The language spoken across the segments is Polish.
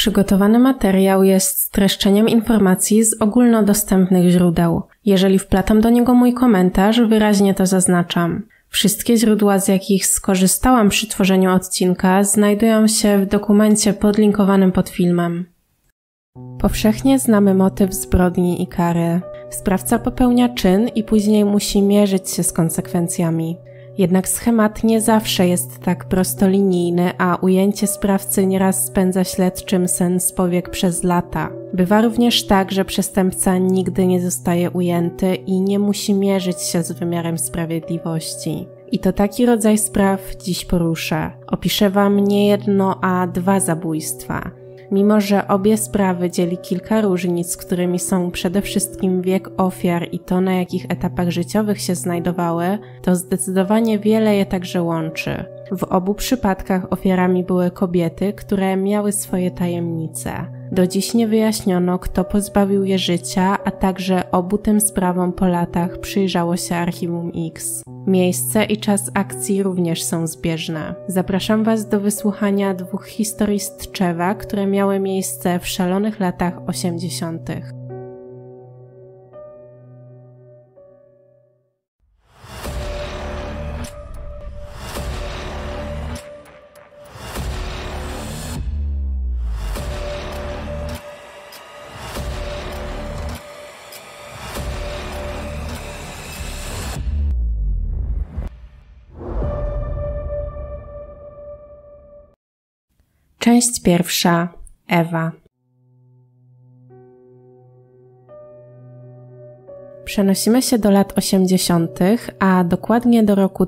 Przygotowany materiał jest streszczeniem informacji z ogólnodostępnych źródeł. Jeżeli wplatam do niego mój komentarz, wyraźnie to zaznaczam. Wszystkie źródła, z jakich skorzystałam przy tworzeniu odcinka, znajdują się w dokumencie podlinkowanym pod filmem. Powszechnie znamy motyw zbrodni i kary. Sprawca popełnia czyn i później musi mierzyć się z konsekwencjami. Jednak schemat nie zawsze jest tak prostolinijny, a ujęcie sprawcy nieraz spędza śledczym sen z powiek przez lata. Bywa również tak, że przestępca nigdy nie zostaje ujęty i nie musi mierzyć się z wymiarem sprawiedliwości. I to taki rodzaj spraw dziś poruszę. Opiszę Wam nie jedno, a 2 zabójstwa. Mimo że obie sprawy dzieli kilka różnic, którymi są przede wszystkim wiek ofiar i to, na jakich etapach życiowych się znajdowały, to zdecydowanie wiele je także łączy. W obu przypadkach ofiarami były kobiety, które miały swoje tajemnice. Do dziś nie wyjaśniono, kto pozbawił je życia, a także obu tym sprawom po latach przyjrzało się Archiwum X. Miejsce i czas akcji również są zbieżne. Zapraszam Was do wysłuchania 2 historii z Tczewa, które miały miejsce w szalonych latach 80. Część pierwsza. Ewa. Przenosimy się do lat 80., a dokładnie do roku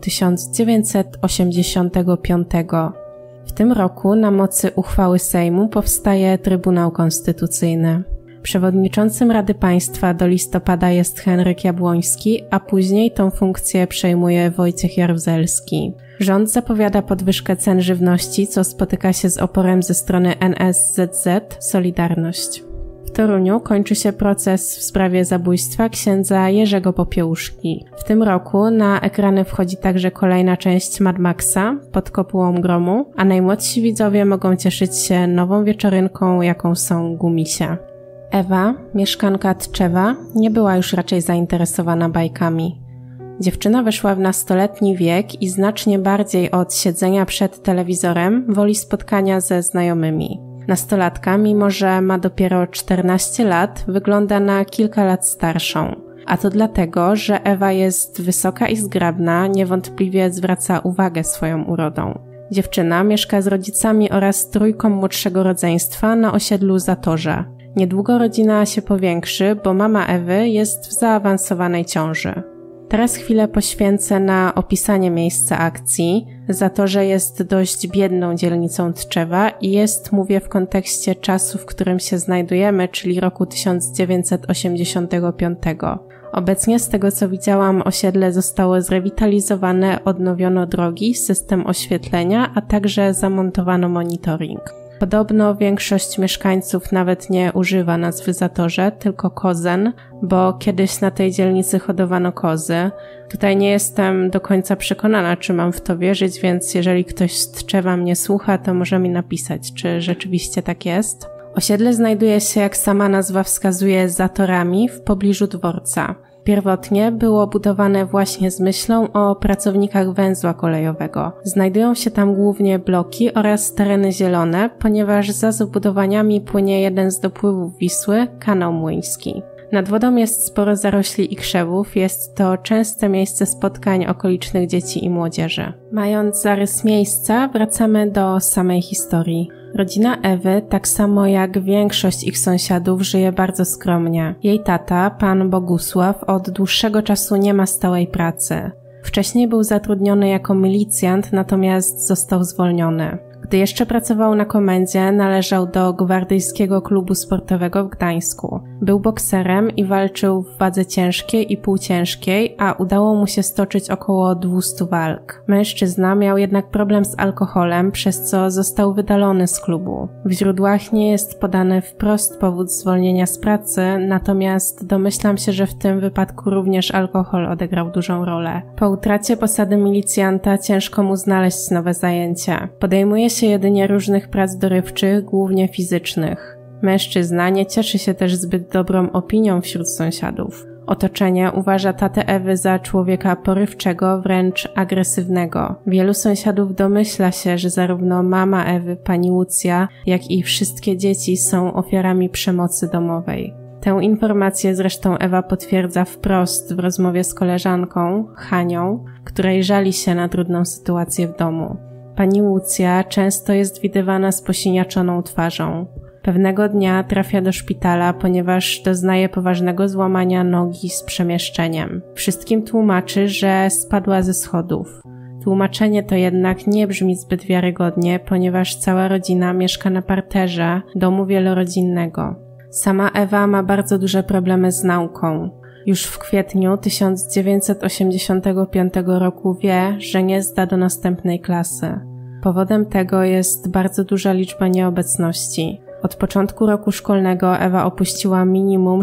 1985. W tym roku na mocy uchwały Sejmu powstaje Trybunał Konstytucyjny. Przewodniczącym Rady Państwa do listopada jest Henryk Jabłoński, a później tą funkcję przejmuje Wojciech Jaruzelski. Rząd zapowiada podwyżkę cen żywności, co spotyka się z oporem ze strony NSZZ Solidarność. W Toruniu kończy się proces w sprawie zabójstwa księdza Jerzego Popiełuszki. W tym roku na ekrany wchodzi także kolejna część Mad Maxa pod kopułą gromu, a najmłodsi widzowie mogą cieszyć się nową wieczorynką, jaką są gumisie. Ewa, mieszkanka Tczewa, nie była już raczej zainteresowana bajkami. Dziewczyna weszła w nastoletni wiek i znacznie bardziej od siedzenia przed telewizorem woli spotkania ze znajomymi. Nastolatka, mimo że ma dopiero 14 lat, wygląda na kilka lat starszą. A to dlatego, że Ewa jest wysoka i zgrabna, niewątpliwie zwraca uwagę swoją urodą. Dziewczyna mieszka z rodzicami oraz 3 młodszego rodzeństwa na osiedlu Zatorze. Niedługo rodzina się powiększy, bo mama Ewy jest w zaawansowanej ciąży. Teraz chwilę poświęcę na opisanie miejsca akcji. Zatorze jest dość biedną dzielnicą Tczewa i jest, mówię, w kontekście czasu, w którym się znajdujemy, czyli roku 1985. Obecnie, z tego co widziałam, osiedle zostało zrewitalizowane, odnowiono drogi, system oświetlenia, a także zamontowano monitoring. Podobno większość mieszkańców nawet nie używa nazwy Zatorze, tylko Kozen, bo kiedyś na tej dzielnicy hodowano kozy. Tutaj nie jestem do końca przekonana, czy mam w to wierzyć, więc jeżeli ktoś z Tczewa mnie słucha, to może mi napisać, czy rzeczywiście tak jest. Osiedle znajduje się, jak sama nazwa wskazuje, za torami w pobliżu dworca. Pierwotnie było budowane właśnie z myślą o pracownikach węzła kolejowego. Znajdują się tam głównie bloki oraz tereny zielone, ponieważ za zabudowaniami płynie jeden z dopływów Wisły, kanał Młyński. Nad wodą jest sporo zarośli i krzewów, jest to częste miejsce spotkań okolicznych dzieci i młodzieży. Mając zarys miejsca, wracamy do samej historii. Rodzina Ewy, tak samo jak większość ich sąsiadów, żyje bardzo skromnie. Jej tata, pan Bogusław, od dłuższego czasu nie ma stałej pracy. Wcześniej był zatrudniony jako milicjant, natomiast został zwolniony. Gdy jeszcze pracował na komendzie, należał do Gwardyjskiego Klubu Sportowego w Gdańsku. Był bokserem i walczył w wadze ciężkiej i półciężkiej, a udało mu się stoczyć około 200 walk. Mężczyzna miał jednak problem z alkoholem, przez co został wydalony z klubu. W źródłach nie jest podany wprost powód zwolnienia z pracy, natomiast domyślam się, że w tym wypadku również alkohol odegrał dużą rolę. Po utracie posady milicjanta ciężko mu znaleźć nowe zajęcie. Podejmuje się jedynie różnych prac dorywczych, głównie fizycznych. Mężczyzna nie cieszy się też zbyt dobrą opinią wśród sąsiadów. Otoczenie uważa tatę Ewy za człowieka porywczego, wręcz agresywnego. Wielu sąsiadów domyśla się, że zarówno mama Ewy, pani Łucja, jak i wszystkie dzieci są ofiarami przemocy domowej. Tę informację zresztą Ewa potwierdza wprost w rozmowie z koleżanką, Hanią, której żali się na trudną sytuację w domu. Pani Łucja często jest widywana z posiniaczoną twarzą. Pewnego dnia trafia do szpitala, ponieważ doznaje poważnego złamania nogi z przemieszczeniem. Wszystkim tłumaczy, że spadła ze schodów. Tłumaczenie to jednak nie brzmi zbyt wiarygodnie, ponieważ cała rodzina mieszka na parterze domu wielorodzinnego. Sama Ewa ma bardzo duże problemy z nauką. Już w kwietniu 1985 roku wie, że nie zda do następnej klasy. Powodem tego jest bardzo duża liczba nieobecności. Od początku roku szkolnego Ewa opuściła minimum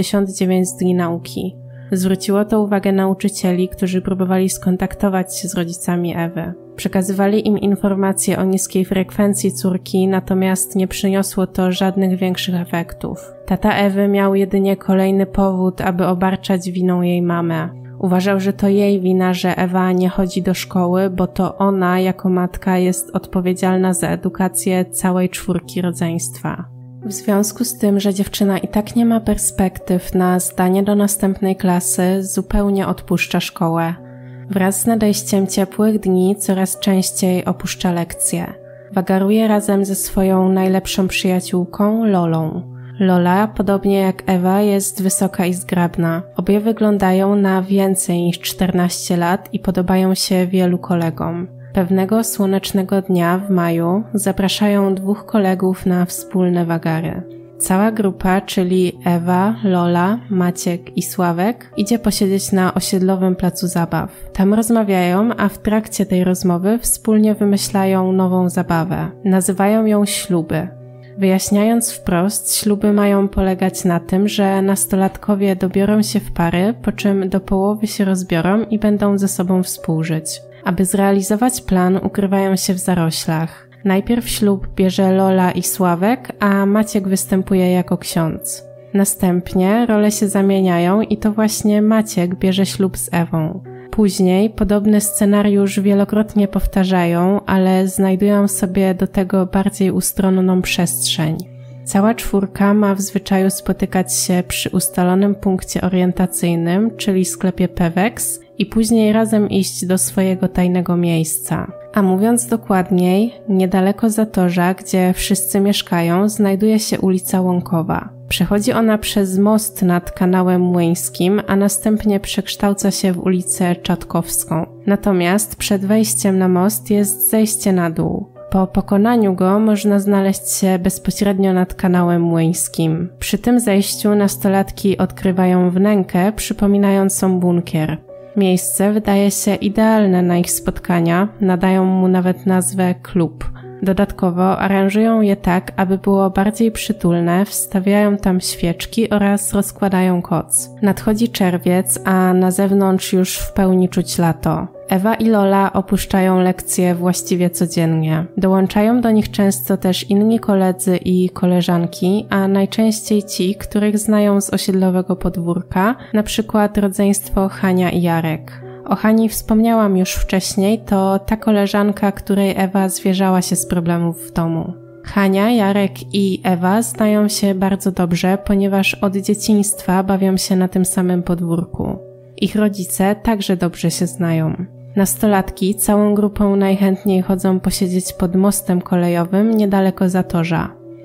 69 dni nauki. Zwróciło to uwagę nauczycieli, którzy próbowali skontaktować się z rodzicami Ewy. Przekazywali im informacje o niskiej frekwencji córki, natomiast nie przyniosło to żadnych większych efektów. Tata Ewy miał jedynie kolejny powód, aby obarczać winą jej mamę. Uważał, że to jej wina, że Ewa nie chodzi do szkoły, bo to ona jako matka jest odpowiedzialna za edukację całej czwórki rodzeństwa. W związku z tym, że dziewczyna i tak nie ma perspektyw na zdanie do następnej klasy, zupełnie odpuszcza szkołę. Wraz z nadejściem ciepłych dni coraz częściej opuszcza lekcje. Wagaruje razem ze swoją najlepszą przyjaciółką, Lolą. Lola, podobnie jak Ewa, jest wysoka i zgrabna. Obie wyglądają na więcej niż 14 lat i podobają się wielu kolegom. Pewnego słonecznego dnia w maju zapraszają 2 kolegów na wspólne wagary. Cała grupa, czyli Ewa, Lola, Maciek i Sławek, idzie posiedzieć na osiedlowym placu zabaw. Tam rozmawiają, a w trakcie tej rozmowy wspólnie wymyślają nową zabawę. Nazywają ją śluby. Wyjaśniając wprost, śluby mają polegać na tym, że nastolatkowie dobiorą się w pary, po czym do połowy się rozbiorą i będą ze sobą współżyć. Aby zrealizować plan, ukrywają się w zaroślach. Najpierw ślub bierze Lola i Sławek, a Maciek występuje jako ksiądz. Następnie role się zamieniają i to właśnie Maciek bierze ślub z Ewą. Później podobny scenariusz wielokrotnie powtarzają, ale znajdują sobie do tego bardziej ustronną przestrzeń. Cała czwórka ma w zwyczaju spotykać się przy ustalonym punkcie orientacyjnym, czyli sklepie Pewex, i później razem iść do swojego tajnego miejsca. A mówiąc dokładniej, niedaleko Zatorza, gdzie wszyscy mieszkają, znajduje się ulica Łąkowa. Przechodzi ona przez most nad kanałem Młyńskim, a następnie przekształca się w ulicę Czatkowską. Natomiast przed wejściem na most jest zejście na dół. Po pokonaniu go można znaleźć się bezpośrednio nad kanałem Młyńskim. Przy tym zejściu nastolatki odkrywają wnękę przypominającą bunkier. Miejsce wydaje się idealne na ich spotkania, nadają mu nawet nazwę klub. Dodatkowo aranżują je tak, aby było bardziej przytulne, wstawiają tam świeczki oraz rozkładają koc. Nadchodzi czerwiec, a na zewnątrz już w pełni czuć lato. Ewa i Lola opuszczają lekcje właściwie codziennie. Dołączają do nich często też inni koledzy i koleżanki, a najczęściej ci, których znają z osiedlowego podwórka, na przykład rodzeństwo Hania i Jarek. O Hani wspomniałam już wcześniej, to ta koleżanka, której Ewa zwierzała się z problemów w domu. Hania, Jarek i Ewa znają się bardzo dobrze, ponieważ od dzieciństwa bawią się na tym samym podwórku. Ich rodzice także dobrze się znają. Nastolatki całą grupą najchętniej chodzą posiedzieć pod mostem kolejowym niedaleko Zatorza.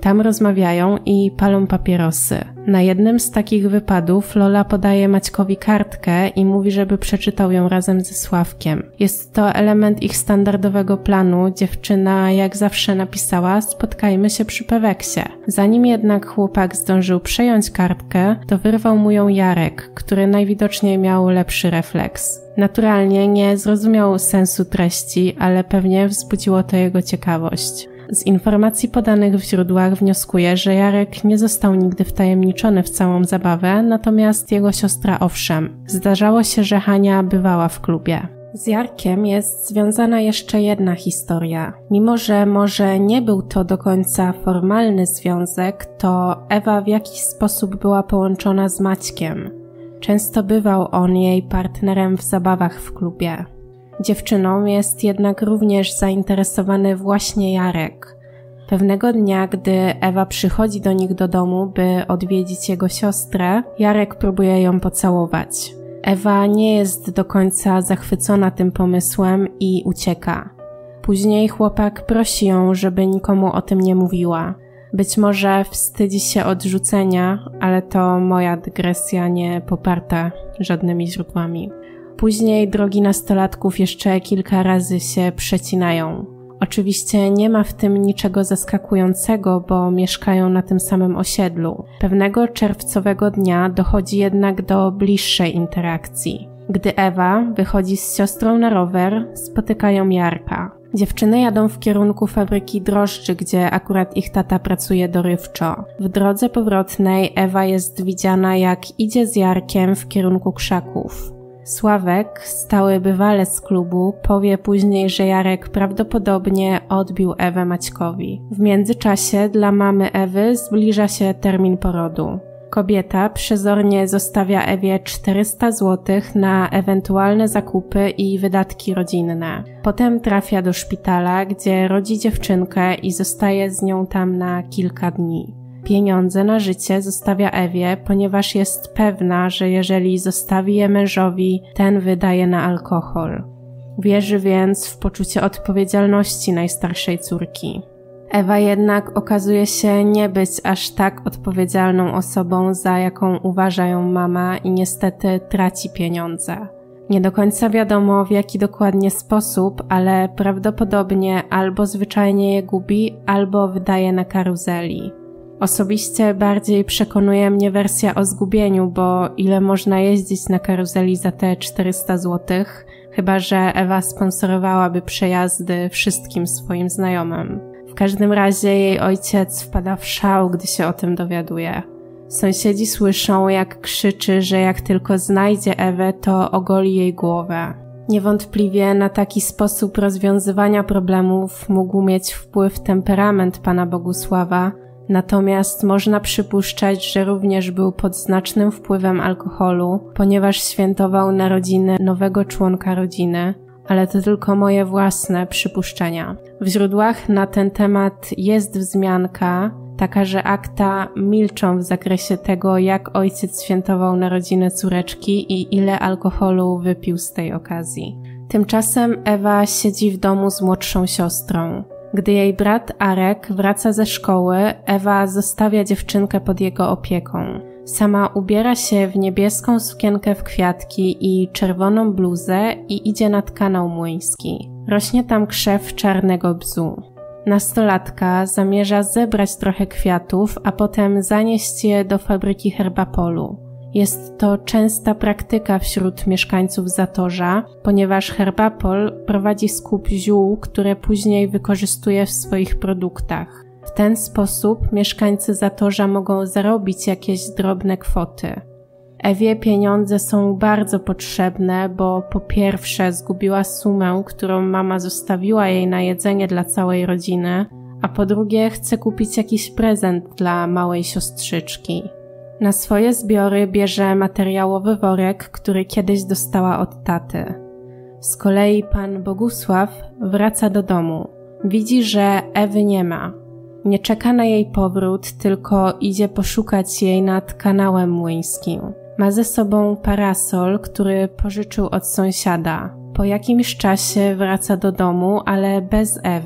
Tam rozmawiają i palą papierosy. Na jednym z takich wypadów Lola podaje Maćkowi kartkę i mówi, żeby przeczytał ją razem ze Sławkiem. Jest to element ich standardowego planu. Dziewczyna jak zawsze napisała: spotkajmy się przy Peweksie. Zanim jednak chłopak zdążył przejąć kartkę, to wyrwał mu ją Jarek, który najwidoczniej miał lepszy refleks. Naturalnie nie zrozumiał sensu treści, ale pewnie wzbudziło to jego ciekawość. Z informacji podanych w źródłach wnioskuję, że Jarek nie został nigdy wtajemniczony w całą zabawę, natomiast jego siostra owszem. Zdarzało się, że Hania bywała w klubie. Z Jarkiem jest związana jeszcze jedna historia. Mimo że może nie był to do końca formalny związek, to Ewa w jakiś sposób była połączona z Maćkiem. Często bywał on jej partnerem w zabawach w klubie. Dziewczyną jest jednak również zainteresowany właśnie Jarek. Pewnego dnia, gdy Ewa przychodzi do nich do domu, by odwiedzić jego siostrę, Jarek próbuje ją pocałować. Ewa nie jest do końca zachwycona tym pomysłem i ucieka. Później chłopak prosi ją, żeby nikomu o tym nie mówiła. Być może wstydzi się odrzucenia, ale to moja dygresja nie poparta żadnymi źródłami. Później drogi nastolatków jeszcze kilka razy się przecinają. Oczywiście nie ma w tym niczego zaskakującego, bo mieszkają na tym samym osiedlu. Pewnego czerwcowego dnia dochodzi jednak do bliższej interakcji. Gdy Ewa wychodzi z siostrą na rower, spotykają Jarka. Dziewczyny jadą w kierunku fabryki drożdży, gdzie akurat ich tata pracuje dorywczo. W drodze powrotnej Ewa jest widziana, jak idzie z Jarkiem w kierunku krzaków. Sławek, stały bywalec z klubu, powie później, że Jarek prawdopodobnie odbił Ewę Maćkowi. W międzyczasie dla mamy Ewy zbliża się termin porodu. Kobieta przezornie zostawia Ewie 400 zł na ewentualne zakupy i wydatki rodzinne. Potem trafia do szpitala, gdzie rodzi dziewczynkę i zostaje z nią tam na kilka dni. Pieniądze na życie zostawia Ewie, ponieważ jest pewna, że jeżeli zostawi je mężowi, ten wydaje na alkohol. Wierzy więc w poczucie odpowiedzialności najstarszej córki. Ewa jednak okazuje się nie być aż tak odpowiedzialną osobą, za jaką uważa ją mama i niestety traci pieniądze. Nie do końca wiadomo w jaki dokładnie sposób, ale prawdopodobnie albo zwyczajnie je gubi, albo wydaje na karuzeli. Osobiście bardziej przekonuje mnie wersja o zgubieniu, bo ile można jeździć na karuzeli za te 400 zł, chyba że Ewa sponsorowałaby przejazdy wszystkim swoim znajomym. W każdym razie jej ojciec wpada w szał, gdy się o tym dowiaduje. Sąsiedzi słyszą, jak krzyczy, że jak tylko znajdzie Ewę, to ogoli jej głowę. Niewątpliwie na taki sposób rozwiązywania problemów mógł mieć wpływ temperament pana Bogusława, natomiast można przypuszczać, że również był pod znacznym wpływem alkoholu, ponieważ świętował narodziny nowego członka rodziny, ale to tylko moje własne przypuszczenia. W źródłach na ten temat jest wzmianka, taka, że akta milczą w zakresie tego, jak ojciec świętował narodziny córeczki i ile alkoholu wypił z tej okazji. Tymczasem Ewa siedzi w domu z młodszą siostrą. Gdy jej brat Arek wraca ze szkoły, Ewa zostawia dziewczynkę pod jego opieką. Sama ubiera się w niebieską sukienkę w kwiatki i czerwoną bluzę i idzie nad kanał młyński. Rośnie tam krzew czarnego bzu. Nastolatka zamierza zebrać trochę kwiatów, a potem zanieść je do fabryki Herbapolu. Jest to częsta praktyka wśród mieszkańców Zatorza, ponieważ Herbapol prowadzi skup ziół, które później wykorzystuje w swoich produktach. W ten sposób mieszkańcy Zatorza mogą zarobić jakieś drobne kwoty. Ewie pieniądze są bardzo potrzebne, bo po pierwsze zgubiła sumę, którą mama zostawiła jej na jedzenie dla całej rodziny, a po drugie chce kupić jakiś prezent dla małej siostrzyczki. Na swoje zbiory bierze materiałowy worek, który kiedyś dostała od taty. Z kolei pan Bogusław wraca do domu. Widzi, że Ewy nie ma. Nie czeka na jej powrót, tylko idzie poszukać jej nad kanałem młyńskim. Ma ze sobą parasol, który pożyczył od sąsiada. Po jakimś czasie wraca do domu, ale bez Ewy.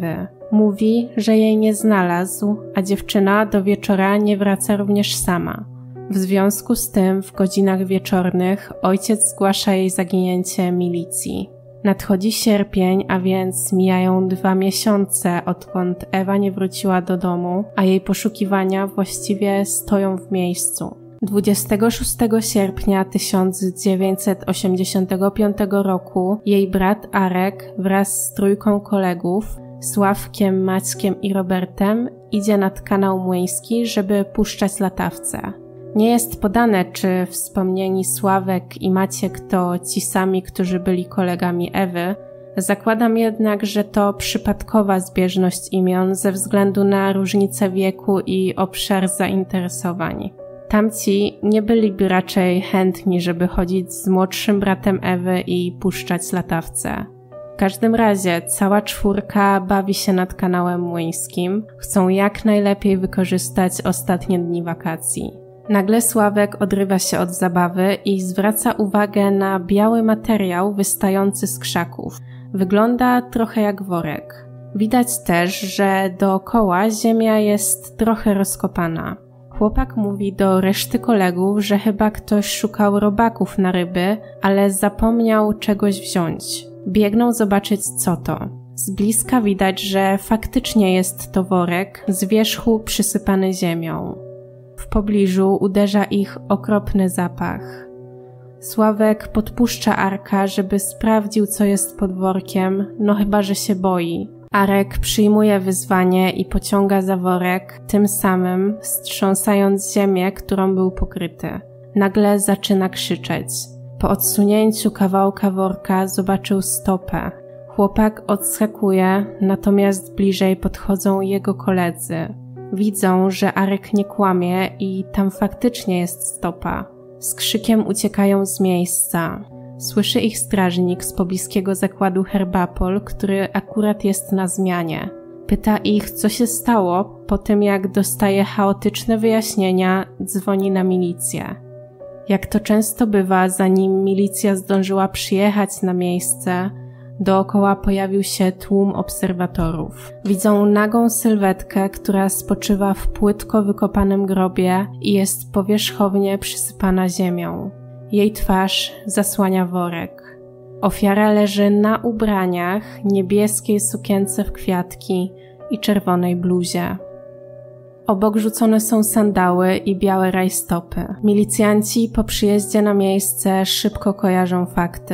Mówi, że jej nie znalazł, a dziewczyna do wieczora nie wraca również sama. W związku z tym w godzinach wieczornych ojciec zgłasza jej zaginięcie milicji. Nadchodzi sierpień, a więc mijają 2 miesiące, odkąd Ewa nie wróciła do domu, a jej poszukiwania właściwie stoją w miejscu. 26 sierpnia 1985 roku jej brat Arek wraz z 3 kolegów, Sławkiem, Maćkiem i Robertem, idzie nad kanał Młyński, żeby puszczać latawce. Nie jest podane, czy wspomnieni Sławek i Maciek to ci sami, którzy byli kolegami Ewy. Zakładam jednak, że to przypadkowa zbieżność imion ze względu na różnicę wieku i obszar zainteresowań. Tamci nie byliby raczej chętni, żeby chodzić z młodszym bratem Ewy i puszczać latawce. W każdym razie cała 4 bawi się nad kanałem Młyńskim, chcą jak najlepiej wykorzystać ostatnie dni wakacji. Nagle Sławek odrywa się od zabawy i zwraca uwagę na biały materiał wystający z krzaków. Wygląda trochę jak worek. Widać też, że dookoła ziemia jest trochę rozkopana. Chłopak mówi do reszty kolegów, że chyba ktoś szukał robaków na ryby, ale zapomniał czegoś wziąć. Biegną zobaczyć, co to. Z bliska widać, że faktycznie jest to worek z wierzchu przysypany ziemią. W pobliżu uderza ich okropny zapach. Sławek podpuszcza Arka, żeby sprawdził, co jest pod workiem, no chyba że się boi. Arek przyjmuje wyzwanie i pociąga za worek, tym samym strząsając ziemię, którą był pokryty. Nagle zaczyna krzyczeć. Po odsunięciu kawałka worka zobaczył stopę. Chłopak odskakuje, natomiast bliżej podchodzą jego koledzy. Widzą, że Arek nie kłamie i tam faktycznie jest stopa. Z krzykiem uciekają z miejsca. Słyszy ich strażnik z pobliskiego zakładu Herbapol, który akurat jest na zmianie. Pyta ich, co się stało, po tym jak dostaje chaotyczne wyjaśnienia, dzwoni na milicję. Jak to często bywa, zanim milicja zdążyła przyjechać na miejsce, dookoła pojawił się tłum obserwatorów. Widzą nagą sylwetkę, która spoczywa w płytko wykopanym grobie i jest powierzchownie przysypana ziemią. Jej twarz zasłania worek. Ofiara leży na ubraniach, niebieskiej sukience w kwiatki i czerwonej bluzie. Obok rzucone są sandały i białe rajstopy. Milicjanci po przyjeździe na miejsce szybko kojarzą fakty.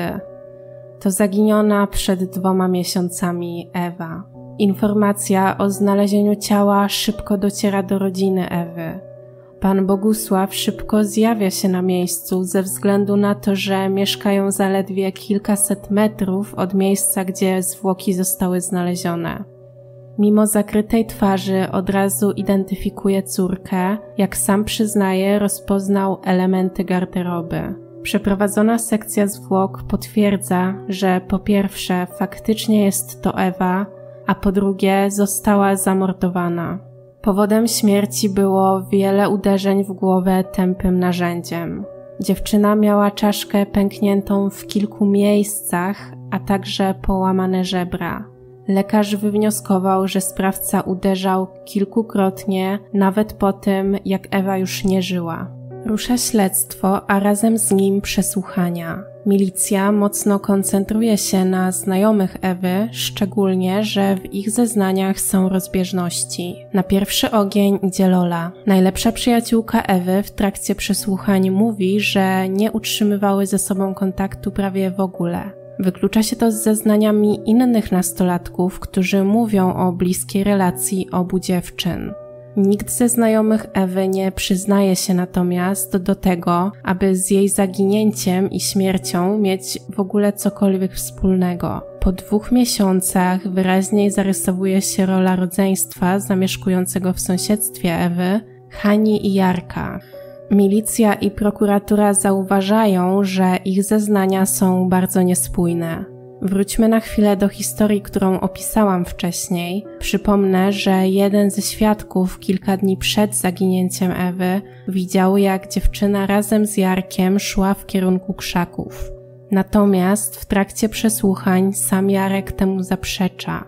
To zaginiona przed 2 miesiącami Ewa. Informacja o znalezieniu ciała szybko dociera do rodziny Ewy. Pan Bogusław szybko zjawia się na miejscu ze względu na to, że mieszkają zaledwie kilkaset metrów od miejsca, gdzie zwłoki zostały znalezione. Mimo zakrytej twarzy od razu identyfikuje córkę, jak sam przyznaje, rozpoznał elementy garderoby. Przeprowadzona sekcja zwłok potwierdza, że po pierwsze faktycznie jest to Ewa, a po drugie została zamordowana. Powodem śmierci było wiele uderzeń w głowę tępym narzędziem. Dziewczyna miała czaszkę pękniętą w kilku miejscach, a także połamane żebra. Lekarz wywnioskował, że sprawca uderzał kilkukrotnie, nawet po tym, jak Ewa już nie żyła. Rusza śledztwo, a razem z nim przesłuchania. Milicja mocno koncentruje się na znajomych Ewy, szczególnie, że w ich zeznaniach są rozbieżności. Na pierwszy ogień idzie Lola. Najlepsza przyjaciółka Ewy w trakcie przesłuchań mówi, że nie utrzymywały ze sobą kontaktu prawie w ogóle. Wyklucza się to z zeznaniami innych nastolatków, którzy mówią o bliskiej relacji obu dziewczyn. Nikt ze znajomych Ewy nie przyznaje się natomiast do tego, aby z jej zaginięciem i śmiercią mieć w ogóle cokolwiek wspólnego. Po 2 miesiącach wyraźniej zarysowuje się rola rodzeństwa zamieszkującego w sąsiedztwie Ewy, Hani i Jarka. Milicja i prokuratura zauważają, że ich zeznania są bardzo niespójne. Wróćmy na chwilę do historii, którą opisałam wcześniej. Przypomnę, że jeden ze świadków kilka dni przed zaginięciem Ewy widział, jak dziewczyna razem z Jarkiem szła w kierunku krzaków. Natomiast w trakcie przesłuchań sam Jarek temu zaprzecza.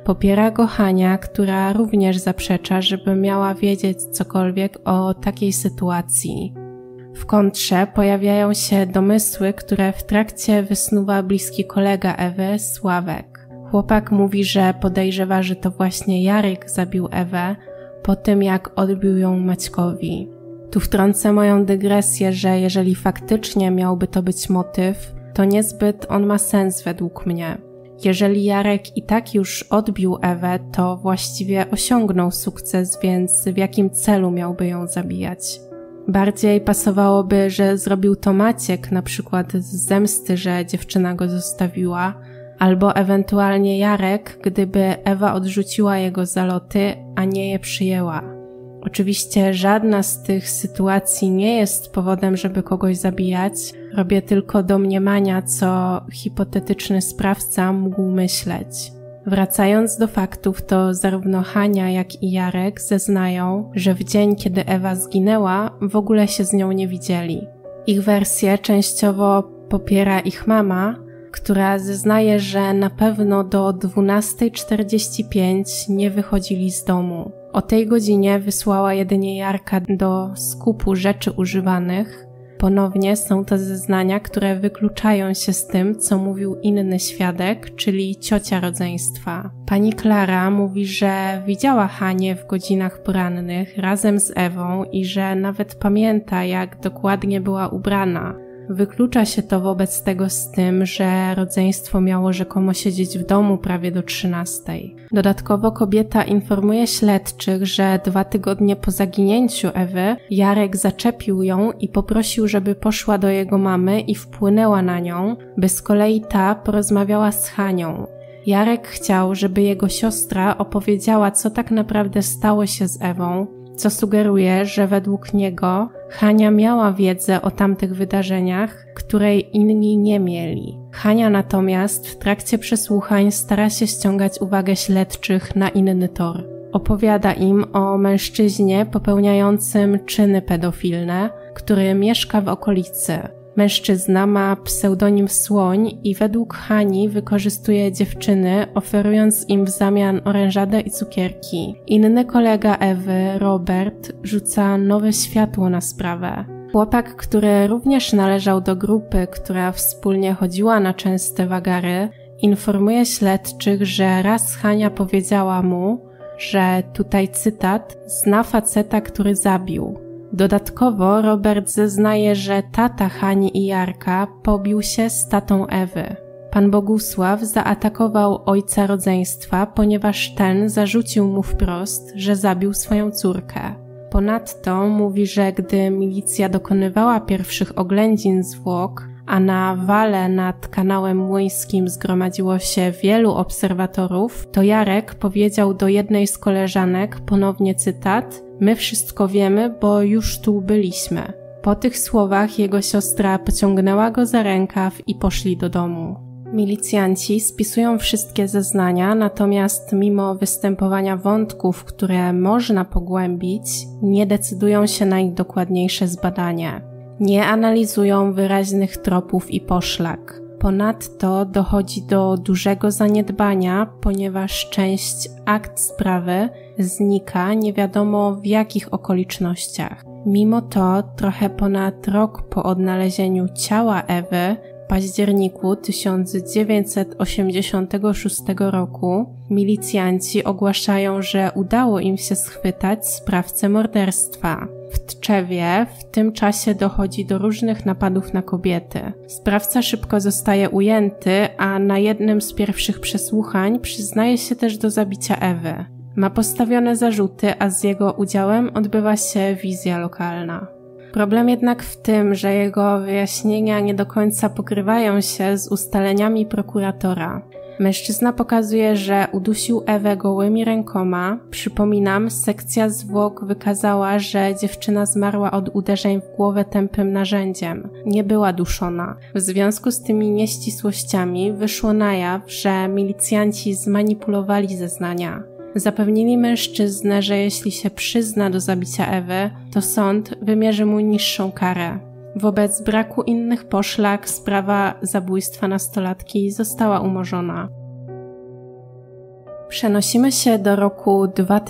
Popiera go Hania, która również zaprzecza, żeby miała wiedzieć cokolwiek o takiej sytuacji. W kontrze pojawiają się domysły, które w trakcie wysnuwa bliski kolega Ewy, Sławek. Chłopak mówi, że podejrzewa, że to właśnie Jarek zabił Ewę po tym, jak odbił ją Maćkowi. Tu wtrącę moją dygresję, że jeżeli faktycznie miałby to być motyw, to niezbyt on ma sens według mnie. Jeżeli Jarek i tak już odbił Ewę, to właściwie osiągnął sukces, więc w jakim celu miałby ją zabijać? Bardziej pasowałoby, że zrobił to Maciek, na przykład z zemsty, że dziewczyna go zostawiła, albo ewentualnie Jarek, gdyby Ewa odrzuciła jego zaloty, a nie je przyjęła. Oczywiście żadna z tych sytuacji nie jest powodem, żeby kogoś zabijać. Robię tylko domniemania, co hipotetyczny sprawca mógł myśleć. Wracając do faktów, to zarówno Hania, jak i Jarek zeznają, że w dzień, kiedy Ewa zginęła, w ogóle się z nią nie widzieli. Ich wersję częściowo popiera ich mama, która zeznaje, że na pewno do 12:45 nie wychodzili z domu. O tej godzinie wysłała jedynie Jarka do skupu rzeczy używanych. Ponownie są to zeznania, które wykluczają się z tym, co mówił inny świadek, czyli ciocia rodzeństwa. Pani Klara mówi, że widziała Hanię w godzinach porannych razem z Ewą i że nawet pamięta, jak dokładnie była ubrana. Wyklucza się to wobec tego z tym, że rodzeństwo miało rzekomo siedzieć w domu prawie do 13:00. Dodatkowo kobieta informuje śledczych, że 2 tygodnie po zaginięciu Ewy Jarek zaczepił ją i poprosił, żeby poszła do jego mamy i wpłynęła na nią, by z kolei ta porozmawiała z Hanią. Jarek chciał, żeby jego siostra opowiedziała, co tak naprawdę stało się z Ewą, co sugeruje, że według niego Hania miała wiedzę o tamtych wydarzeniach, której inni nie mieli. Hania natomiast w trakcie przesłuchań stara się ściągać uwagę śledczych na inny tor. Opowiada im o mężczyźnie popełniającym czyny pedofilne, który mieszka w okolicy. Mężczyzna ma pseudonim Słoń i według Hani wykorzystuje dziewczyny, oferując im w zamian orężadę i cukierki. Inny kolega Ewy, Robert, rzuca nowe światło na sprawę. Chłopak, który również należał do grupy, która wspólnie chodziła na częste wagary, informuje śledczych, że raz Hania powiedziała mu, że, tutaj cytat, zna faceta, który zabił. Dodatkowo Robert zeznaje, że tata Hani i Jarka pobił się z tatą Ewy. Pan Bogusław zaatakował ojca rodzeństwa, ponieważ ten zarzucił mu wprost, że zabił swoją córkę. Ponadto mówi, że gdy milicja dokonywała pierwszych oględzin zwłok, a na wale nad kanałem Młyńskim zgromadziło się wielu obserwatorów, to Jarek powiedział do jednej z koleżanek, ponownie cytat, my wszystko wiemy, bo już tu byliśmy. Po tych słowach jego siostra pociągnęła go za rękaw i poszli do domu. Milicjanci spisują wszystkie zeznania, natomiast mimo występowania wątków, które można pogłębić, nie decydują się na ich dokładniejsze zbadanie. Nie analizują wyraźnych tropów i poszlak. Ponadto dochodzi do dużego zaniedbania, ponieważ część akt sprawy znika nie wiadomo w jakich okolicznościach. Mimo to trochę ponad rok po odnalezieniu ciała Ewy, w październiku 1986 roku, milicjanci ogłaszają, że udało im się schwytać sprawcę morderstwa. W Tczewie w tym czasie dochodzi do różnych napadów na kobiety. Sprawca szybko zostaje ujęty, a na jednym z pierwszych przesłuchań przyznaje się też do zabicia Ewy. Ma postawione zarzuty, a z jego udziałem odbywa się wizja lokalna. Problem jednak w tym, że jego wyjaśnienia nie do końca pokrywają się z ustaleniami prokuratora. Mężczyzna pokazuje, że udusił Ewę gołymi rękoma. Przypominam, sekcja zwłok wykazała, że dziewczyna zmarła od uderzeń w głowę tępym narzędziem. Nie była duszona. W związku z tymi nieścisłościami wyszło na jaw, że milicjanci zmanipulowali zeznania. Zapewnili mężczyznę, że jeśli się przyzna do zabicia Ewy, to sąd wymierzy mu niższą karę. Wobec braku innych poszlak sprawa zabójstwa nastolatki została umorzona. Przenosimy się do roku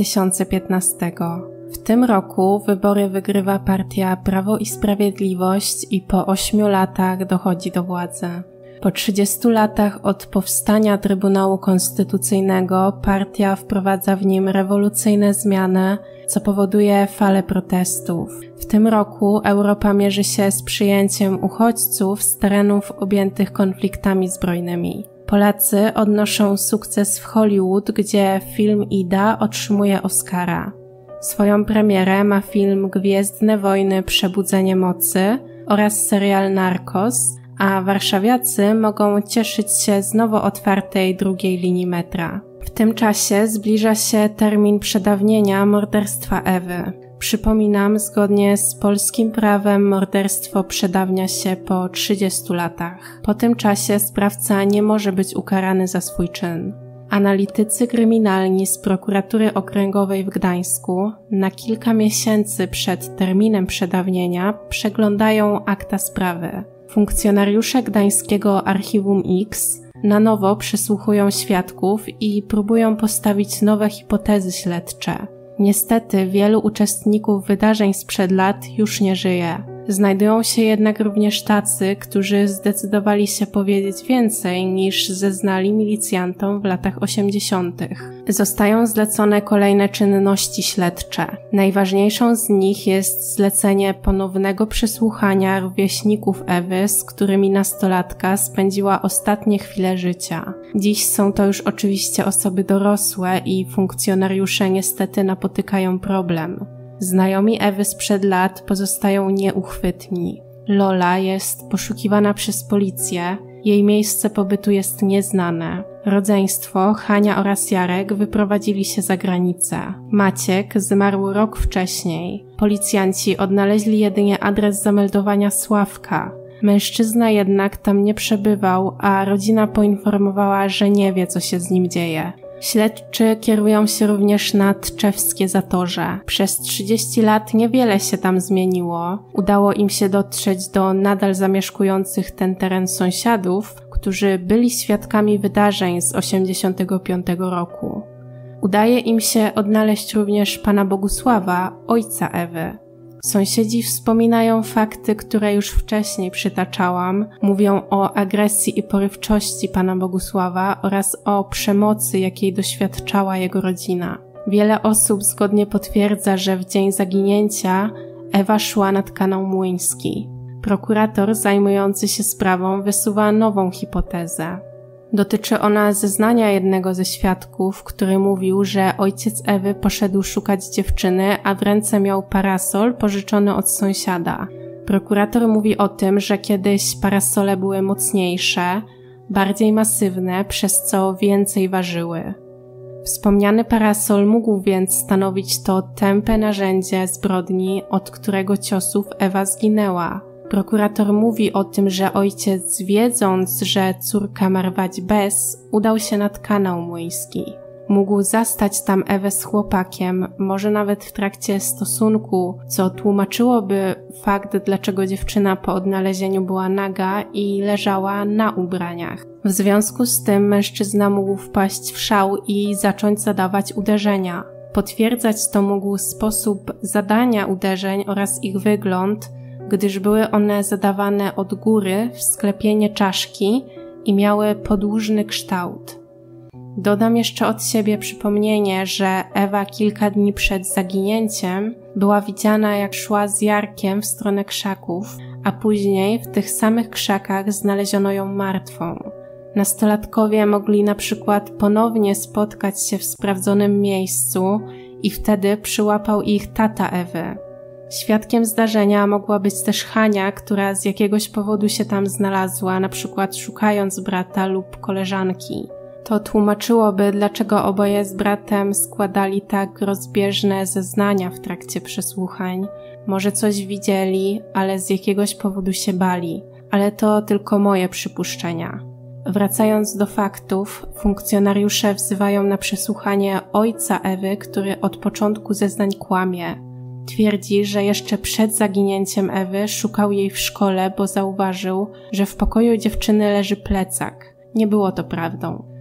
2015. W tym roku wybory wygrywa partia Prawo i Sprawiedliwość i po 8 latach dochodzi do władzy. Po 30 latach od powstania Trybunału Konstytucyjnego partia wprowadza w nim rewolucyjne zmiany, co powoduje falę protestów. W tym roku Europa mierzy się z przyjęciem uchodźców z terenów objętych konfliktami zbrojnymi. Polacy odnoszą sukces w Hollywood, gdzie film Ida otrzymuje Oscara. Swoją premierę ma film Gwiezdne Wojny – Przebudzenie mocy oraz serial Narcos, a warszawiacy mogą cieszyć się z nowo otwartej drugiej linii metra. W tym czasie zbliża się termin przedawnienia morderstwa Ewy. Przypominam, zgodnie z polskim prawem morderstwo przedawnia się po 30 latach. Po tym czasie sprawca nie może być ukarany za swój czyn. Analitycy kryminalni z Prokuratury Okręgowej w Gdańsku na kilka miesięcy przed terminem przedawnienia przeglądają akta sprawy. Funkcjonariusze gdańskiego Archiwum X na nowo przesłuchują świadków i próbują postawić nowe hipotezy śledcze. Niestety wielu uczestników wydarzeń sprzed lat już nie żyje. Znajdują się jednak również tacy, którzy zdecydowali się powiedzieć więcej niż zeznali milicjantom w latach 80. Zostają zlecone kolejne czynności śledcze. Najważniejszą z nich jest zlecenie ponownego przesłuchania rówieśników Ewy, z którymi nastolatka spędziła ostatnie chwile życia. Dziś są to już oczywiście osoby dorosłe i funkcjonariusze niestety napotykają problem. Znajomi Ewy sprzed lat pozostają nieuchwytni. Lola jest poszukiwana przez policję, jej miejsce pobytu jest nieznane. Rodzeństwo, Hania oraz Jarek, wyprowadzili się za granicę. Maciek zmarł rok wcześniej. Policjanci odnaleźli jedynie adres zameldowania Sławka. Mężczyzna jednak tam nie przebywał, a rodzina poinformowała, że nie wie, co się z nim dzieje. Śledczy kierują się również na Tczewskie Zatorze. Przez 30 lat niewiele się tam zmieniło. Udało im się dotrzeć do nadal zamieszkujących ten teren sąsiadów, którzy byli świadkami wydarzeń z 1985 roku. Udaje im się odnaleźć również pana Bogusława, ojca Ewy. Sąsiedzi wspominają fakty, które już wcześniej przytaczałam. Mówią o agresji i porywczości pana Bogusława oraz o przemocy, jakiej doświadczała jego rodzina. Wiele osób zgodnie potwierdza, że w dzień zaginięcia Ewa szła nad kanał Młyński. Prokurator zajmujący się sprawą wysuwa nową hipotezę. Dotyczy ona zeznania jednego ze świadków, który mówił, że ojciec Ewy poszedł szukać dziewczyny, a w ręce miał parasol pożyczony od sąsiada. Prokurator mówi o tym, że kiedyś parasole były mocniejsze, bardziej masywne, przez co więcej ważyły. Wspomniany parasol mógł więc stanowić to tępe narzędzie zbrodni, od którego ciosów Ewa zginęła. Prokurator mówi o tym, że ojciec, wiedząc, że córka ma rwać bez, udał się nad kanał Młyński. Mógł zastać tam Ewę z chłopakiem, może nawet w trakcie stosunku, co tłumaczyłoby fakt, dlaczego dziewczyna po odnalezieniu była naga i leżała na ubraniach. W związku z tym mężczyzna mógł wpaść w szał i zacząć zadawać uderzenia. Potwierdzać to mógł sposób zadania uderzeń oraz ich wygląd, gdyż były one zadawane od góry w sklepienie czaszki i miały podłużny kształt. Dodam jeszcze od siebie przypomnienie, że Ewa kilka dni przed zaginięciem była widziana, jak szła z Jarkiem w stronę krzaków, a później w tych samych krzakach znaleziono ją martwą. Nastolatkowie mogli na przykład ponownie spotkać się w sprawdzonym miejscu i wtedy przyłapał ich tata Ewy. Świadkiem zdarzenia mogła być też Hania, która z jakiegoś powodu się tam znalazła, na przykład szukając brata lub koleżanki. To tłumaczyłoby, dlaczego oboje z bratem składali tak rozbieżne zeznania w trakcie przesłuchań. Może coś widzieli, ale z jakiegoś powodu się bali. Ale to tylko moje przypuszczenia. Wracając do faktów, funkcjonariusze wzywają na przesłuchanie ojca Ewy, który od początku zeznań kłamie. Twierdzi, że jeszcze przed zaginięciem Ewy szukał jej w szkole, bo zauważył, że w pokoju dziewczyny leży plecak. Nie było to prawdą.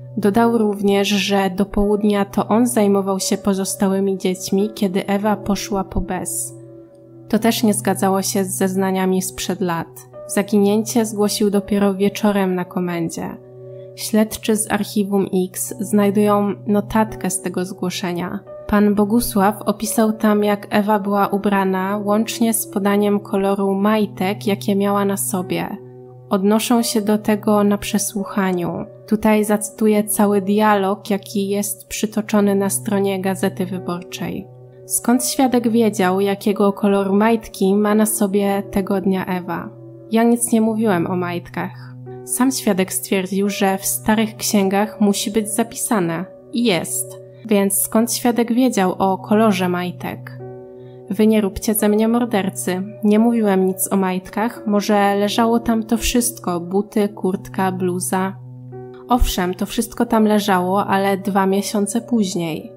Dodał również, że do południa to on zajmował się pozostałymi dziećmi, kiedy Ewa poszła po Bess. To też nie zgadzało się z zeznaniami sprzed lat. Zaginięcie zgłosił dopiero wieczorem na komendzie. Śledczy z Archiwum X znajdują notatkę z tego zgłoszenia. Pan Bogusław opisał tam, jak Ewa była ubrana, łącznie z podaniem koloru majtek, jakie miała na sobie. Odnoszą się do tego na przesłuchaniu. Tutaj zacytuję cały dialog, jaki jest przytoczony na stronie Gazety Wyborczej. Skąd świadek wiedział, jakiego koloru majtki ma na sobie tego dnia Ewa? Ja nic nie mówiłem o majtkach. Sam świadek stwierdził, że w starych księgach musi być zapisane. I jest. Więc skąd świadek wiedział o kolorze majtek? Wy nie róbcie ze mnie mordercy. Nie mówiłem nic o majtkach, może leżało tam to wszystko, buty, kurtka, bluza. Owszem, to wszystko tam leżało, ale 2 miesiące później.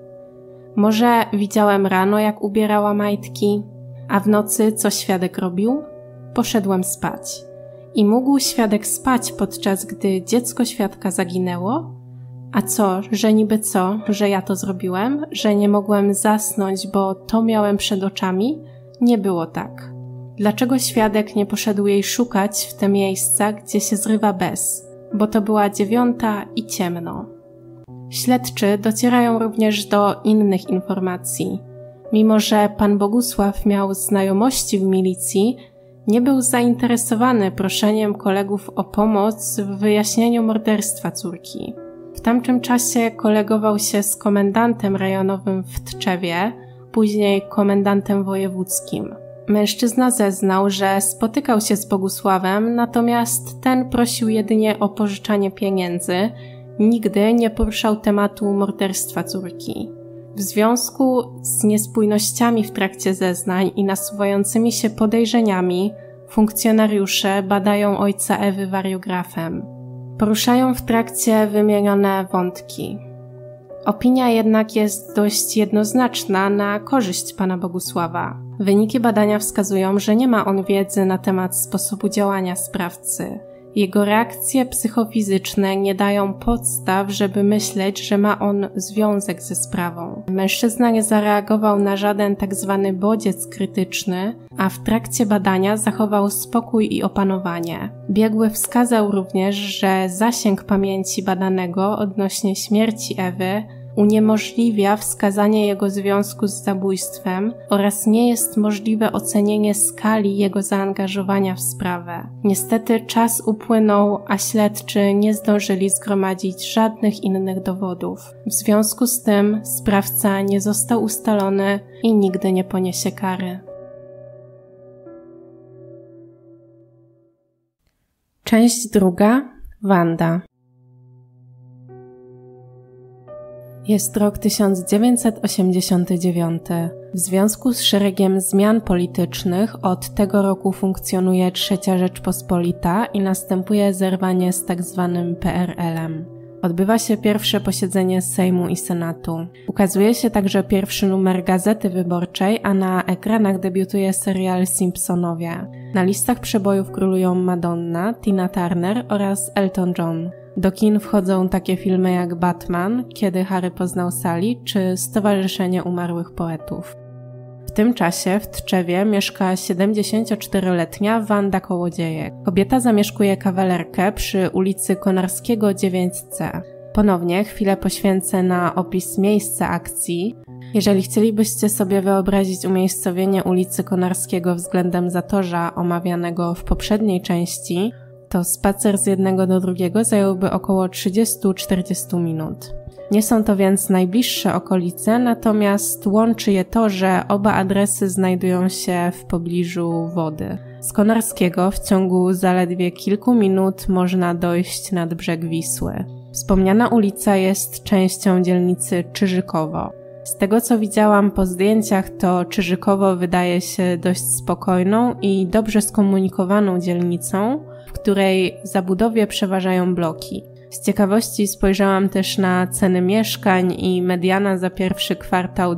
Może widziałem rano, jak ubierała majtki, a w nocy co świadek robił? Poszedłem spać. I mógł świadek spać, podczas gdy dziecko świadka zaginęło? A co, że niby co, że ja to zrobiłem? Że nie mogłem zasnąć, bo to miałem przed oczami? Nie było tak. Dlaczego świadek nie poszedł jej szukać w te miejsca, gdzie się zrywa Bess? Bo to była 9 i ciemno. Śledczy docierają również do innych informacji. Mimo że pan Bogusław miał znajomości w milicji, nie był zainteresowany proszeniem kolegów o pomoc w wyjaśnieniu morderstwa córki. W tamtym czasie kolegował się z komendantem rejonowym w Tczewie, później komendantem wojewódzkim. Mężczyzna zeznał, że spotykał się z Bogusławem, natomiast ten prosił jedynie o pożyczanie pieniędzy, nigdy nie poruszał tematu morderstwa córki. W związku z niespójnościami w trakcie zeznań i nasuwającymi się podejrzeniami, funkcjonariusze badają ojca Ewy wariografem. Poruszają w trakcie wymienione wątki. Opinia jednak jest dość jednoznaczna na korzyść pana Bogusława. Wyniki badania wskazują, że nie ma on wiedzy na temat sposobu działania sprawcy. Jego reakcje psychofizyczne nie dają podstaw, żeby myśleć, że ma on związek ze sprawą. Mężczyzna nie zareagował na żaden tzw. bodziec krytyczny, a w trakcie badania zachował spokój i opanowanie. Biegły wskazał również, że zasięg pamięci badanego odnośnie śmierci Ewy uniemożliwia wskazanie jego związku z zabójstwem oraz nie jest możliwe ocenienie skali jego zaangażowania w sprawę. Niestety czas upłynął, a śledczy nie zdążyli zgromadzić żadnych innych dowodów. W związku z tym sprawca nie został ustalony i nigdy nie poniesie kary. Część druga. Wanda. Jest rok 1989. W związku z szeregiem zmian politycznych od tego roku funkcjonuje Trzecia Rzeczpospolita i następuje zerwanie z tzw. PRL-em. Odbywa się pierwsze posiedzenie Sejmu i Senatu. Ukazuje się także pierwszy numer Gazety Wyborczej, a na ekranach debiutuje serial Simpsonowie. Na listach przebojów królują Madonna, Tina Turner oraz Elton John. Do kin wchodzą takie filmy jak Batman, Kiedy Harry poznał Sally czy Stowarzyszenie Umarłych Poetów. W tym czasie w Tczewie mieszka 74-letnia Wanda Kołodziejek. Kobieta zamieszkuje kawalerkę przy ulicy Konarskiego 9C. Ponownie chwilę poświęcę na opis miejsca akcji. Jeżeli chcielibyście sobie wyobrazić umiejscowienie ulicy Konarskiego względem Zatorza omawianego w poprzedniej części, to spacer z jednego do drugiego zająłby około 30-40 minut. Nie są to więc najbliższe okolice, natomiast łączy je to, że oba adresy znajdują się w pobliżu wody. Z Konarskiego w ciągu zaledwie kilku minut można dojść nad brzeg Wisły. Wspomniana ulica jest częścią dzielnicy Czyżykowo. Z tego co widziałam po zdjęciach, to Czyżykowo wydaje się dość spokojną i dobrze skomunikowaną dzielnicą, w której zabudowie przeważają bloki. Z ciekawości spojrzałam też na ceny mieszkań i mediana za pierwszy kwartał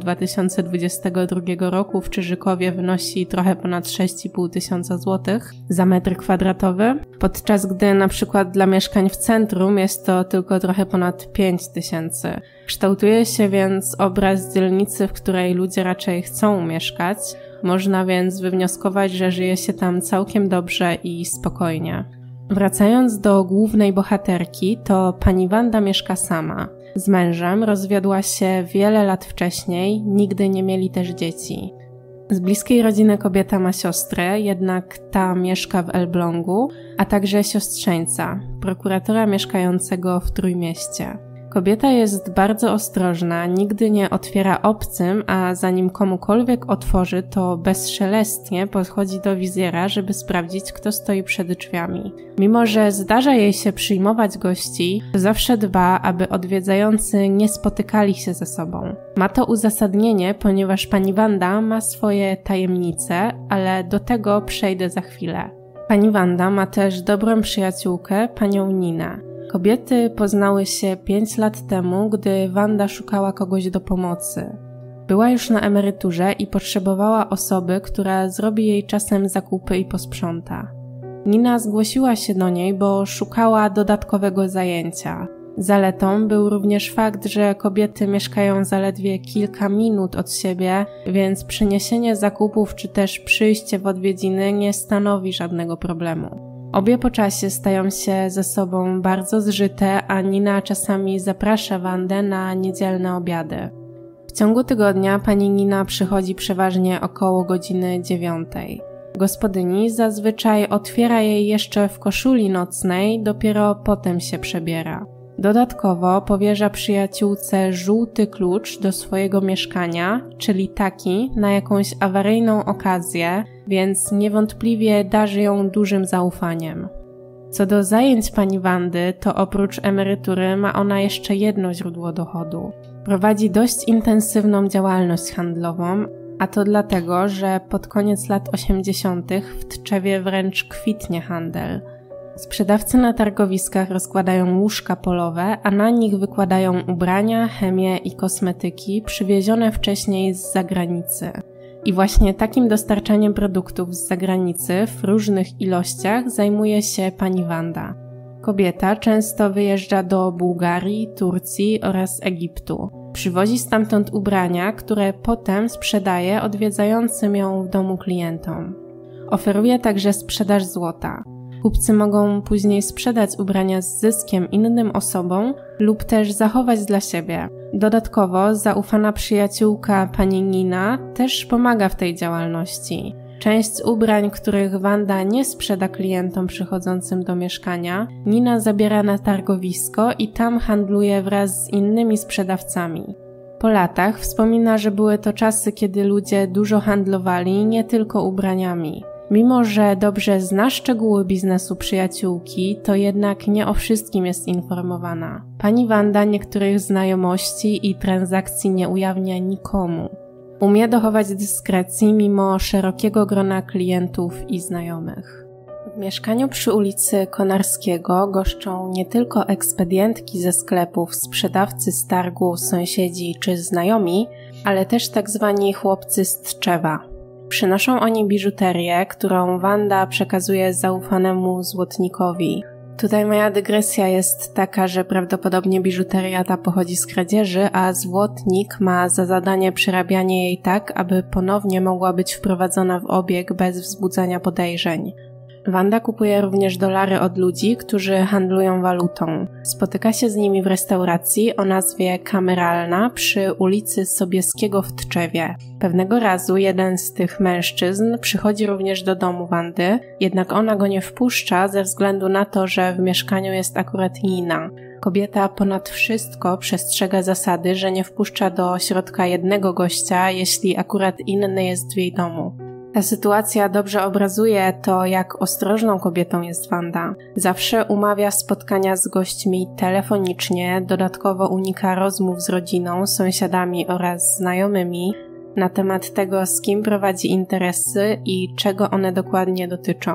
2022 roku w Czyżykowie wynosi trochę ponad 6,5 tysiąca złotych za metr kwadratowy, podczas gdy na przykład dla mieszkań w centrum jest to tylko trochę ponad 5 tysięcy. Kształtuje się więc obraz dzielnicy, w której ludzie raczej chcą mieszkać. Można więc wywnioskować, że żyje się tam całkiem dobrze i spokojnie. Wracając do głównej bohaterki, to pani Wanda mieszka sama. Z mężem rozwiodła się wiele lat wcześniej, nigdy nie mieli też dzieci. Z bliskiej rodziny kobieta ma siostrę, jednak ta mieszka w Elblągu, a także siostrzeńca, prokuratora mieszkającego w Trójmieście. Kobieta jest bardzo ostrożna, nigdy nie otwiera obcym, a zanim komukolwiek otworzy, to bezszelestnie podchodzi do wizjera, żeby sprawdzić, kto stoi przed drzwiami. Mimo że zdarza jej się przyjmować gości, to zawsze dba, aby odwiedzający nie spotykali się ze sobą. Ma to uzasadnienie, ponieważ pani Wanda ma swoje tajemnice, ale do tego przejdę za chwilę. Pani Wanda ma też dobrą przyjaciółkę, panią Ninę. Kobiety poznały się 5 lat temu, gdy Wanda szukała kogoś do pomocy. Była już na emeryturze i potrzebowała osoby, która zrobi jej czasem zakupy i posprząta. Nina zgłosiła się do niej, bo szukała dodatkowego zajęcia. Zaletą był również fakt, że kobiety mieszkają zaledwie kilka minut od siebie, więc przyniesienie zakupów czy też przyjście w odwiedziny nie stanowi żadnego problemu. Obie po czasie stają się ze sobą bardzo zżyte, a Nina czasami zaprasza Wandę na niedzielne obiady. W ciągu tygodnia pani Nina przychodzi przeważnie około godziny 9. Gospodyni zazwyczaj otwiera jej jeszcze w koszuli nocnej, dopiero potem się przebiera. Dodatkowo powierza przyjaciółce żółty klucz do swojego mieszkania, czyli taki na jakąś awaryjną okazję, więc niewątpliwie darzy ją dużym zaufaniem. Co do zajęć pani Wandy, to oprócz emerytury ma ona jeszcze jedno źródło dochodu. Prowadzi dość intensywną działalność handlową, a to dlatego, że pod koniec lat 80. w Tczewie wręcz kwitnie handel. Sprzedawcy na targowiskach rozkładają łóżka polowe, a na nich wykładają ubrania, chemię i kosmetyki przywiezione wcześniej z zagranicy. I właśnie takim dostarczaniem produktów z zagranicy w różnych ilościach zajmuje się pani Wanda. Kobieta często wyjeżdża do Bułgarii, Turcji oraz Egiptu. Przywozi stamtąd ubrania, które potem sprzedaje odwiedzającym ją w domu klientom. Oferuje także sprzedaż złota. Kupcy mogą później sprzedać ubrania z zyskiem innym osobom lub też zachować dla siebie. Dodatkowo zaufana przyjaciółka pani Nina też pomaga w tej działalności. Część ubrań, których Wanda nie sprzeda klientom przychodzącym do mieszkania, Nina zabiera na targowisko i tam handluje wraz z innymi sprzedawcami. Po latach wspomina, że były to czasy, kiedy ludzie dużo handlowali nie tylko ubraniami. Mimo że dobrze zna szczegóły biznesu przyjaciółki, to jednak nie o wszystkim jest informowana. Pani Wanda niektórych znajomości i transakcji nie ujawnia nikomu. Umie dochować dyskrecji mimo szerokiego grona klientów i znajomych. W mieszkaniu przy ulicy Konarskiego goszczą nie tylko ekspedientki ze sklepów, sprzedawcy z targu, sąsiedzi czy znajomi, ale też tak zwani chłopcy z Tczewa. Przynoszą oni biżuterię, którą Wanda przekazuje zaufanemu złotnikowi. Tutaj moja dygresja jest taka, że prawdopodobnie biżuteria ta pochodzi z kradzieży, a złotnik ma za zadanie przerabianie jej tak, aby ponownie mogła być wprowadzona w obieg bez wzbudzania podejrzeń. Wanda kupuje również dolary od ludzi, którzy handlują walutą. Spotyka się z nimi w restauracji o nazwie Kameralna przy ulicy Sobieskiego w Tczewie. Pewnego razu jeden z tych mężczyzn przychodzi również do domu Wandy, jednak ona go nie wpuszcza ze względu na to, że w mieszkaniu jest akurat Nina. Kobieta ponad wszystko przestrzega zasady, że nie wpuszcza do środka jednego gościa, jeśli akurat inny jest w jej domu. Ta sytuacja dobrze obrazuje to, jak ostrożną kobietą jest Wanda. Zawsze umawia spotkania z gośćmi telefonicznie, dodatkowo unika rozmów z rodziną, sąsiadami oraz znajomymi na temat tego, z kim prowadzi interesy i czego one dokładnie dotyczą.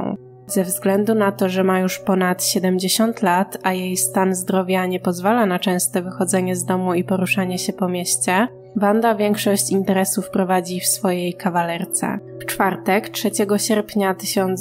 Ze względu na to, że ma już ponad 70 lat, a jej stan zdrowia nie pozwala na częste wychodzenie z domu i poruszanie się po mieście, Wanda większość interesów prowadzi w swojej kawalerce. W czwartek, 3 sierpnia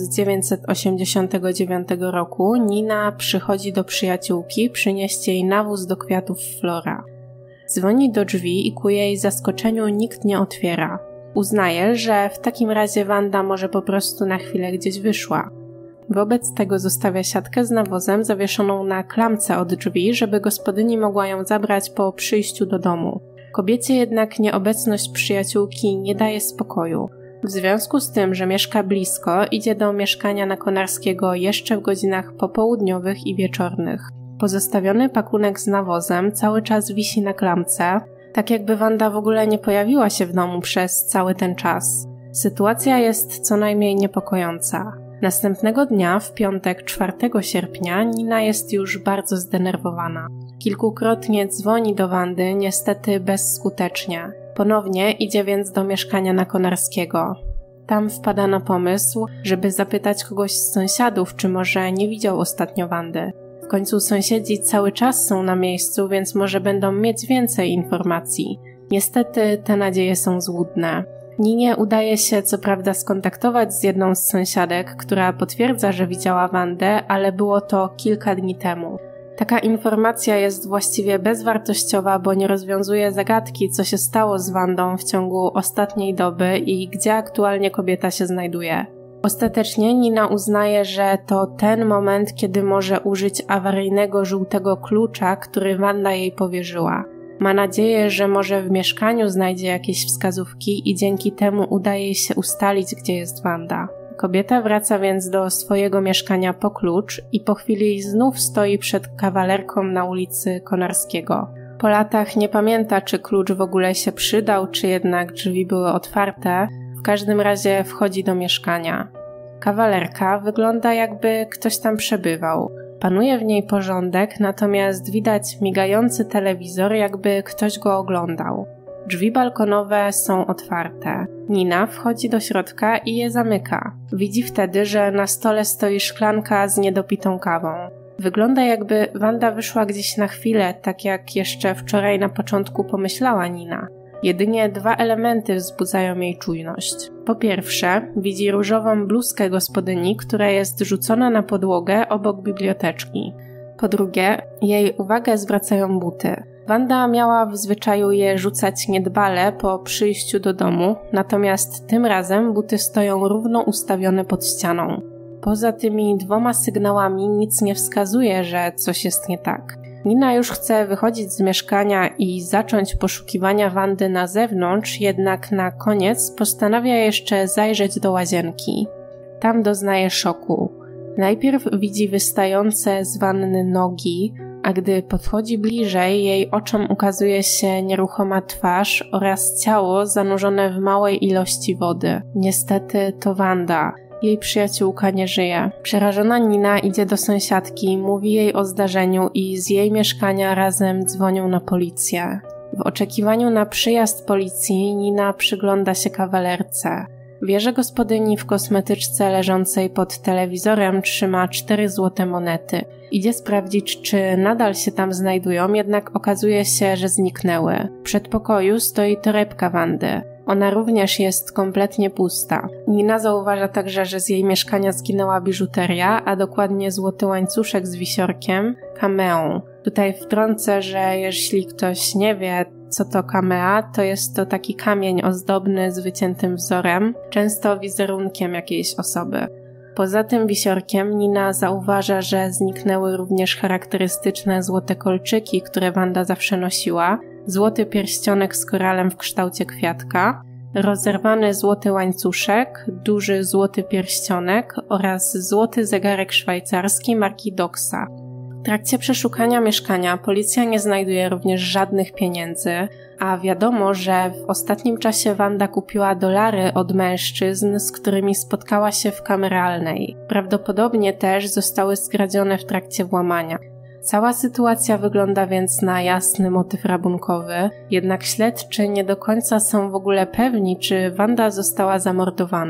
1989 roku, Nina przychodzi do przyjaciółki przynieść jej nawóz do kwiatów Flora. Dzwoni do drzwi i ku jej zaskoczeniu nikt nie otwiera. Uznaje, że w takim razie Wanda może po prostu na chwilę gdzieś wyszła. Wobec tego zostawia siatkę z nawozem zawieszoną na klamce od drzwi, żeby gospodyni mogła ją zabrać po przyjściu do domu. Kobiecie jednak nieobecność przyjaciółki nie daje spokoju. W związku z tym, że mieszka blisko, idzie do mieszkania na Konarskiego jeszcze w godzinach popołudniowych i wieczornych. Pozostawiony pakunek z nawozem cały czas wisi na klamce, tak jakby Wanda w ogóle nie pojawiła się w domu przez cały ten czas. Sytuacja jest co najmniej niepokojąca. Następnego dnia, w piątek 4 sierpnia, Nina jest już bardzo zdenerwowana. Kilkukrotnie dzwoni do Wandy, niestety bezskutecznie. Ponownie idzie więc do mieszkania na Konarskiego. Tam wpada na pomysł, żeby zapytać kogoś z sąsiadów, czy może nie widział ostatnio Wandy. W końcu sąsiedzi cały czas są na miejscu, więc może będą mieć więcej informacji. Niestety te nadzieje są złudne. Ninie udaje się co prawda skontaktować z jedną z sąsiadek, która potwierdza, że widziała Wandę, ale było to kilka dni temu. Taka informacja jest właściwie bezwartościowa, bo nie rozwiązuje zagadki, co się stało z Wandą w ciągu ostatniej doby i gdzie aktualnie kobieta się znajduje. Ostatecznie Nina uznaje, że to ten moment, kiedy może użyć awaryjnego żółtego klucza, który Wanda jej powierzyła. Ma nadzieję, że może w mieszkaniu znajdzie jakieś wskazówki i dzięki temu uda jej się ustalić, gdzie jest Wanda. Kobieta wraca więc do swojego mieszkania po klucz i po chwili znów stoi przed kawalerką na ulicy Konarskiego. Po latach nie pamięta, czy klucz w ogóle się przydał, czy jednak drzwi były otwarte. W każdym razie wchodzi do mieszkania. Kawalerka wygląda, jakby ktoś tam przebywał. Panuje w niej porządek, natomiast widać migający telewizor, jakby ktoś go oglądał. Drzwi balkonowe są otwarte. Nina wchodzi do środka i je zamyka. Widzi wtedy, że na stole stoi szklanka z niedopitą kawą. Wygląda, jakby Wanda wyszła gdzieś na chwilę, tak jak jeszcze wczoraj na początku pomyślała Nina. Jedynie 2 elementy wzbudzają jej czujność. Po pierwsze, widzi różową bluzkę gospodyni, która jest rzucona na podłogę obok biblioteczki. Po drugie, jej uwagę zwracają buty. Wanda miała w zwyczaju je rzucać niedbale po przyjściu do domu, natomiast tym razem buty stoją równo ustawione pod ścianą. Poza tymi 2 sygnałami nic nie wskazuje, że coś jest nie tak. Nina już chce wychodzić z mieszkania i zacząć poszukiwania Wandy na zewnątrz, jednak na koniec postanawia jeszcze zajrzeć do łazienki. Tam doznaje szoku. Najpierw widzi wystające z wanny nogi, a gdy podchodzi bliżej, jej oczom ukazuje się nieruchoma twarz oraz ciało zanurzone w małej ilości wody. Niestety to Wanda. Jej przyjaciółka nie żyje. Przerażona Nina idzie do sąsiadki, mówi jej o zdarzeniu i z jej mieszkania razem dzwonią na policję. W oczekiwaniu na przyjazd policji Nina przygląda się kawalerce. Wieże gospodyni w kosmetyczce leżącej pod telewizorem trzyma 4 złote monety. Idzie sprawdzić, czy nadal się tam znajdują, jednak okazuje się, że zniknęły. W przedpokoju stoi torebka Wandy. Ona również jest kompletnie pusta. Nina zauważa także, że z jej mieszkania zginęła biżuteria, a dokładnie złoty łańcuszek z wisiorkiem, kameą. Tutaj wtrącę, że jeśli ktoś nie wie, co to kamea, to jest to taki kamień ozdobny z wyciętym wzorem, często wizerunkiem jakiejś osoby. Poza tym wisiorkiem Nina zauważa, że zniknęły również charakterystyczne złote kolczyki, które Wanda zawsze nosiła, złoty pierścionek z koralem w kształcie kwiatka, rozerwany złoty łańcuszek, duży złoty pierścionek oraz złoty zegarek szwajcarski marki Doxa. W trakcie przeszukania mieszkania policja nie znajduje również żadnych pieniędzy, a wiadomo, że w ostatnim czasie Wanda kupiła dolary od mężczyzn, z którymi spotkała się w kameralnej. Prawdopodobnie też zostały skradzione w trakcie włamania. Cała sytuacja wygląda więc na jasny motyw rabunkowy, jednak śledczy nie do końca są w ogóle pewni, czy Wanda została zamordowana.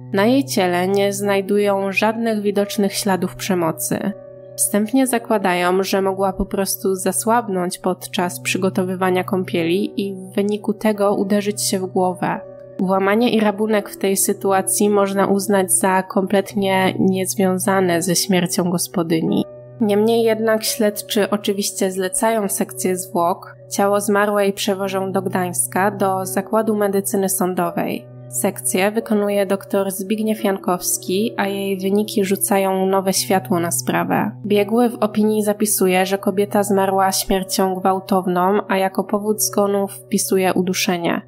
Na jej ciele nie znajdują żadnych widocznych śladów przemocy. Wstępnie zakładają, że mogła po prostu zasłabnąć podczas przygotowywania kąpieli i w wyniku tego uderzyć się w głowę. Włamanie i rabunek w tej sytuacji można uznać za kompletnie niezwiązane ze śmiercią gospodyni. Niemniej jednak śledczy oczywiście zlecają sekcję zwłok. Ciało zmarłej przewożą do Gdańska, do Zakładu Medycyny Sądowej. Sekcję wykonuje dr Zbigniew Jankowski, a jej wyniki rzucają nowe światło na sprawę. Biegły w opinii zapisuje, że kobieta zmarła śmiercią gwałtowną, a jako powód zgonu wpisuje uduszenie.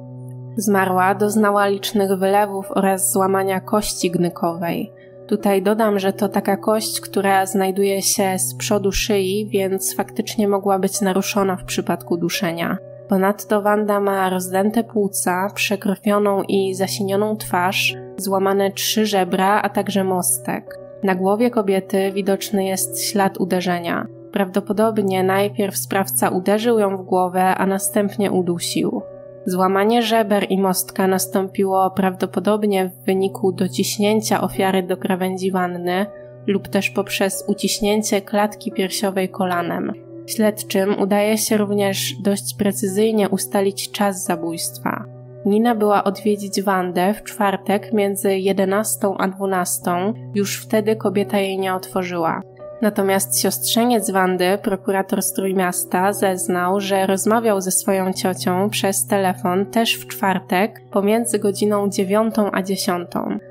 Zmarła doznała licznych wylewów oraz złamania kości gnykowej. Tutaj dodam, że to taka kość, która znajduje się z przodu szyi, więc faktycznie mogła być naruszona w przypadku duszenia. Ponadto Wanda ma rozdęte płuca, przekrwioną i zasinioną twarz, złamane 3 żebra, a także mostek. Na głowie kobiety widoczny jest ślad uderzenia. Prawdopodobnie najpierw sprawca uderzył ją w głowę, a następnie udusił. Złamanie żeber i mostka nastąpiło prawdopodobnie w wyniku dociśnięcia ofiary do krawędzi wanny lub też poprzez uciśnięcie klatki piersiowej kolanem. Śledczym udaje się również dość precyzyjnie ustalić czas zabójstwa. Nina była odwiedzić Wandę w czwartek między 11 a 12, już wtedy kobieta jej nie otworzyła. Natomiast siostrzeniec Wandy, prokurator z Trójmiasta, zeznał, że rozmawiał ze swoją ciocią przez telefon też w czwartek pomiędzy godziną 9 a 10.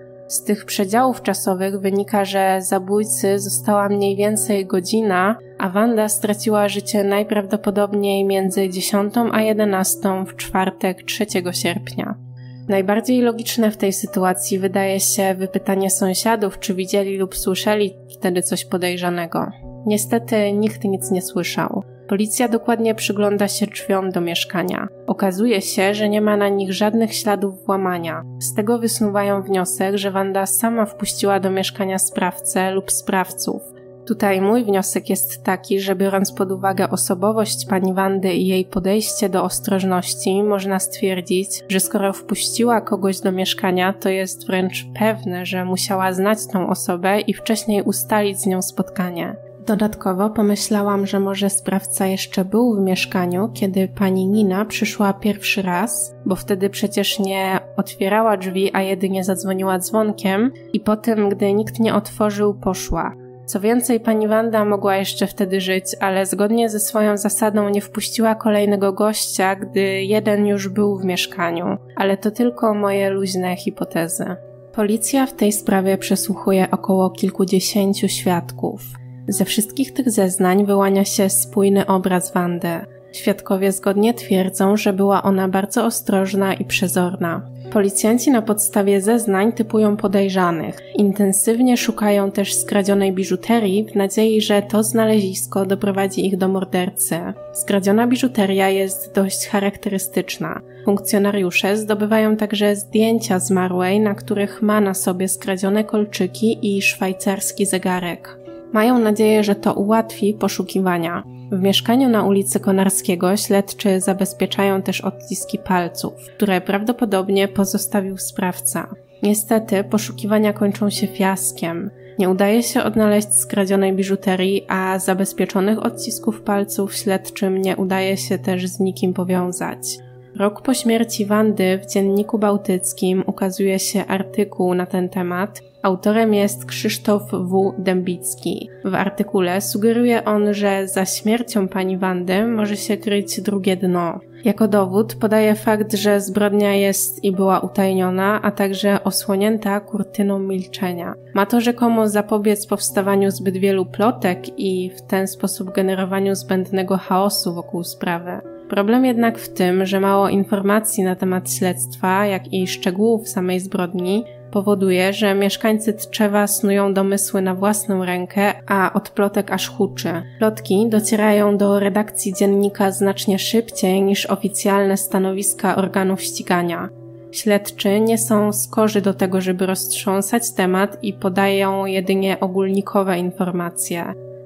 Z tych przedziałów czasowych wynika, że zabójcy została mniej więcej godzina, a Wanda straciła życie najprawdopodobniej między 10 a 11 w czwartek 3 sierpnia. Najbardziej logiczne w tej sytuacji wydaje się wypytanie sąsiadów, czy widzieli lub słyszeli wtedy coś podejrzanego. Niestety nikt nic nie słyszał. Policja dokładnie przygląda się drzwiom do mieszkania. Okazuje się, że nie ma na nich żadnych śladów włamania. Z tego wysnuwają wniosek, że Wanda sama wpuściła do mieszkania sprawcę lub sprawców. Tutaj mój wniosek jest taki, że biorąc pod uwagę osobowość pani Wandy i jej podejście do ostrożności, można stwierdzić, że skoro wpuściła kogoś do mieszkania, to jest wręcz pewne, że musiała znać tą osobę i wcześniej ustalić z nią spotkanie. Dodatkowo pomyślałam, że może sprawca jeszcze był w mieszkaniu, kiedy pani Nina przyszła pierwszy raz, bo wtedy przecież nie otwierała drzwi, a jedynie zadzwoniła dzwonkiem i potem, gdy nikt nie otworzył, poszła. Co więcej, pani Wanda mogła jeszcze wtedy żyć, ale zgodnie ze swoją zasadą nie wpuściła kolejnego gościa, gdy jeden już był w mieszkaniu. Ale to tylko moje luźne hipotezy. Policja w tej sprawie przesłuchuje około kilkudziesięciu świadków. Ze wszystkich tych zeznań wyłania się spójny obraz Wandy. Świadkowie zgodnie twierdzą, że była ona bardzo ostrożna i przezorna. Policjanci na podstawie zeznań typują podejrzanych. Intensywnie szukają też skradzionej biżuterii w nadziei, że to znalezisko doprowadzi ich do mordercy. Skradziona biżuteria jest dość charakterystyczna. Funkcjonariusze zdobywają także zdjęcia zmarłej, na których ma na sobie skradzione kolczyki i szwajcarski zegarek. Mają nadzieję, że to ułatwi poszukiwania. W mieszkaniu na ulicy Konarskiego śledczy zabezpieczają też odciski palców, które prawdopodobnie pozostawił sprawca. Niestety poszukiwania kończą się fiaskiem. Nie udaje się odnaleźć skradzionej biżuterii, a zabezpieczonych odcisków palców śledczym nie udaje się też z nikim powiązać. Rok po śmierci Wandy w Dzienniku Bałtyckim ukazuje się artykuł na ten temat. Autorem jest Krzysztof W. Dębicki. W artykule sugeruje on, że za śmiercią pani Wandy może się kryć drugie dno. Jako dowód podaje fakt, że zbrodnia jest i była utajniona, a także osłonięta kurtyną milczenia. Ma to rzekomo zapobiec powstawaniu zbyt wielu plotek i w ten sposób generowaniu zbędnego chaosu wokół sprawy. Problem jednak w tym, że mało informacji na temat śledztwa, jak i szczegółów samej zbrodni powoduje, że mieszkańcy Tczewa snują domysły na własną rękę, a od plotek aż huczy. Plotki docierają do redakcji dziennika znacznie szybciej niż oficjalne stanowiska organów ścigania. Śledczy nie są skorzy do tego, żeby roztrząsać temat i podają jedynie ogólnikowe informacje.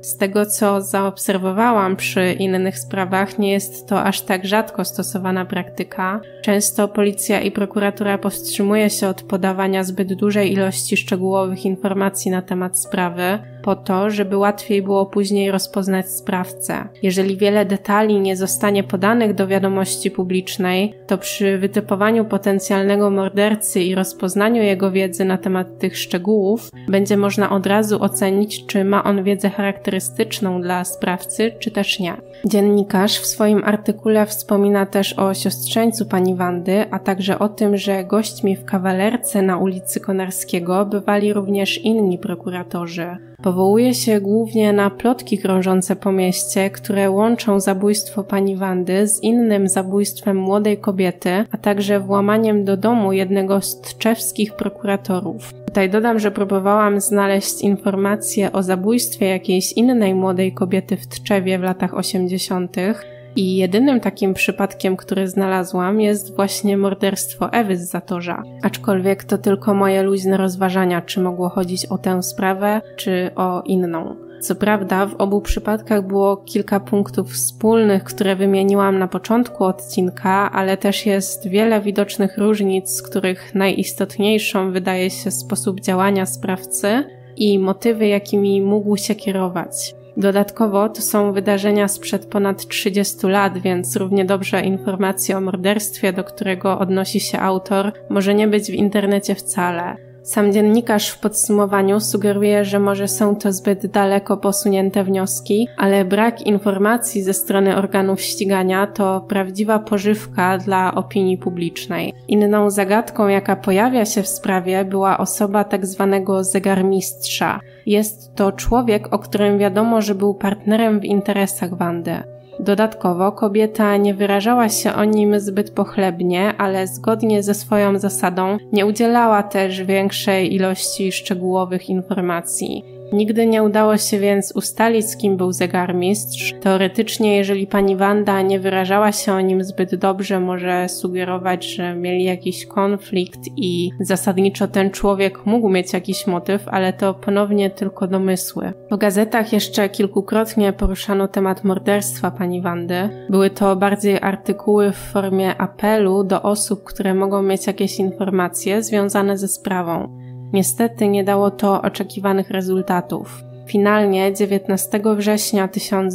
Z tego, co zaobserwowałam przy innych sprawach, nie jest to aż tak rzadko stosowana praktyka. Często policja i prokuratura powstrzymuje się od podawania zbyt dużej ilości szczegółowych informacji na temat sprawy, po to, żeby łatwiej było później rozpoznać sprawcę. Jeżeli wiele detali nie zostanie podanych do wiadomości publicznej, to przy wytypowaniu potencjalnego mordercy i rozpoznaniu jego wiedzy na temat tych szczegółów będzie można od razu ocenić, czy ma on wiedzę charakterystyczną dla sprawcy, czy też nie. Dziennikarz w swoim artykule wspomina też o siostrzeńcu pani Wandy, a także o tym, że gośćmi w kawalerce na ulicy Konarskiego bywali również inni prokuratorzy. Powołuje się głównie na plotki krążące po mieście, które łączą zabójstwo pani Wandy z innym zabójstwem młodej kobiety, a także włamaniem do domu jednego z tczewskich prokuratorów. Tutaj dodam, że próbowałam znaleźć informacje o zabójstwie jakiejś innej młodej kobiety w Tczewie w latach 80. i jedynym takim przypadkiem, który znalazłam, jest właśnie morderstwo Ewy z Zatorza. Aczkolwiek to tylko moje luźne rozważania, czy mogło chodzić o tę sprawę, czy o inną. Co prawda, w obu przypadkach było kilka punktów wspólnych, które wymieniłam na początku odcinka, ale też jest wiele widocznych różnic, z których najistotniejszą wydaje się sposób działania sprawcy i motywy, jakimi mógł się kierować. Dodatkowo to są wydarzenia sprzed ponad 30 lat, więc równie dobrze informacje o morderstwie, do którego odnosi się autor, może nie być w internecie wcale. Sam dziennikarz w podsumowaniu sugeruje, że może są to zbyt daleko posunięte wnioski, ale brak informacji ze strony organów ścigania to prawdziwa pożywka dla opinii publicznej. Inną zagadką, jaka pojawia się w sprawie, była osoba tak zwanego zegarmistrza. Jest to człowiek, o którym wiadomo, że był partnerem w interesach Wandy. Dodatkowo kobieta nie wyrażała się o nim zbyt pochlebnie, ale zgodnie ze swoją zasadą nie udzielała też większej ilości szczegółowych informacji. Nigdy nie udało się więc ustalić, z kim był zegarmistrz. Teoretycznie, jeżeli pani Wanda nie wyrażała się o nim zbyt dobrze, może sugerować, że mieli jakiś konflikt i zasadniczo ten człowiek mógł mieć jakiś motyw, ale to ponownie tylko domysły. Po gazetach jeszcze kilkukrotnie poruszano temat morderstwa pani Wandy. Były to bardziej artykuły w formie apelu do osób, które mogą mieć jakieś informacje związane ze sprawą. Niestety nie dało to oczekiwanych rezultatów. Finalnie 19 września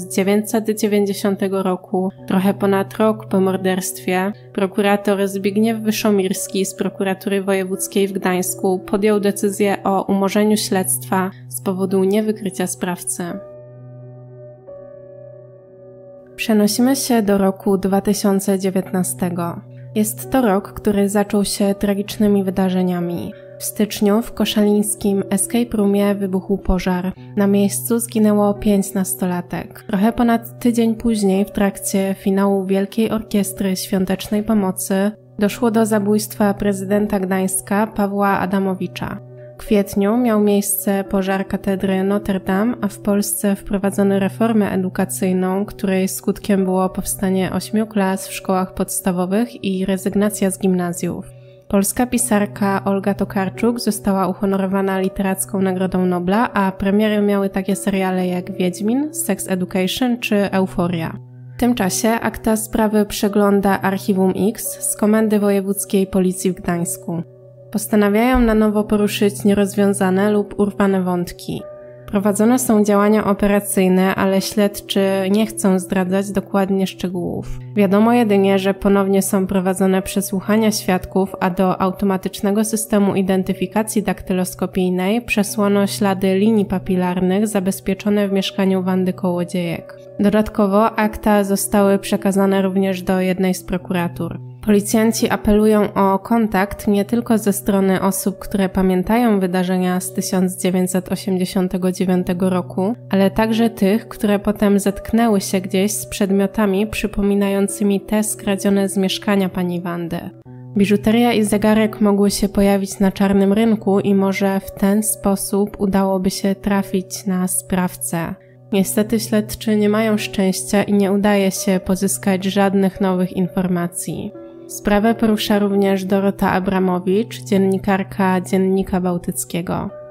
1990 roku, trochę ponad rok po morderstwie, prokurator Zbigniew Wyszomirski z Prokuratury Wojewódzkiej w Gdańsku podjął decyzję o umorzeniu śledztwa z powodu niewykrycia sprawcy. Przenosimy się do roku 2019. Jest to rok, który zaczął się tragicznymi wydarzeniami. W styczniu w koszalińskim escape roomie wybuchł pożar. Na miejscu zginęło 5 nastolatek. Trochę ponad tydzień później, w trakcie finału Wielkiej Orkiestry Świątecznej Pomocy, doszło do zabójstwa prezydenta Gdańska Pawła Adamowicza. W kwietniu miał miejsce pożar katedry Notre Dame, a w Polsce wprowadzono reformę edukacyjną, której skutkiem było powstanie 8 klas w szkołach podstawowych i rezygnacja z gimnazjów. Polska pisarka Olga Tokarczuk została uhonorowana Literacką Nagrodą Nobla, a premiery miały takie seriale jak Wiedźmin, Sex Education czy Euforia. W tym czasie akta sprawy przegląda Archiwum X z Komendy Wojewódzkiej Policji w Gdańsku. Postanawiają na nowo poruszyć nierozwiązane lub urwane wątki. Prowadzone są działania operacyjne, ale śledczy nie chcą zdradzać dokładnie szczegółów. Wiadomo jedynie, że ponownie są prowadzone przesłuchania świadków, a do automatycznego systemu identyfikacji daktyloskopijnej przesłano ślady linii papilarnych zabezpieczone w mieszkaniu Wandy Kołodziejek. Dodatkowo akta zostały przekazane również do jednej z prokuratur. Policjanci apelują o kontakt nie tylko ze strony osób, które pamiętają wydarzenia z 1989 roku, ale także tych, które potem zetknęły się gdzieś z przedmiotami przypominającymi te skradzione z mieszkania pani Wandy. Biżuteria i zegarek mogły się pojawić na czarnym rynku i może w ten sposób udałoby się trafić na sprawcę. Niestety śledczy nie mają szczęścia i nie udaje się pozyskać żadnych nowych informacji. Sprawę porusza również Dorota Abramowicz, dziennikarka Dziennika Bałtyckiego.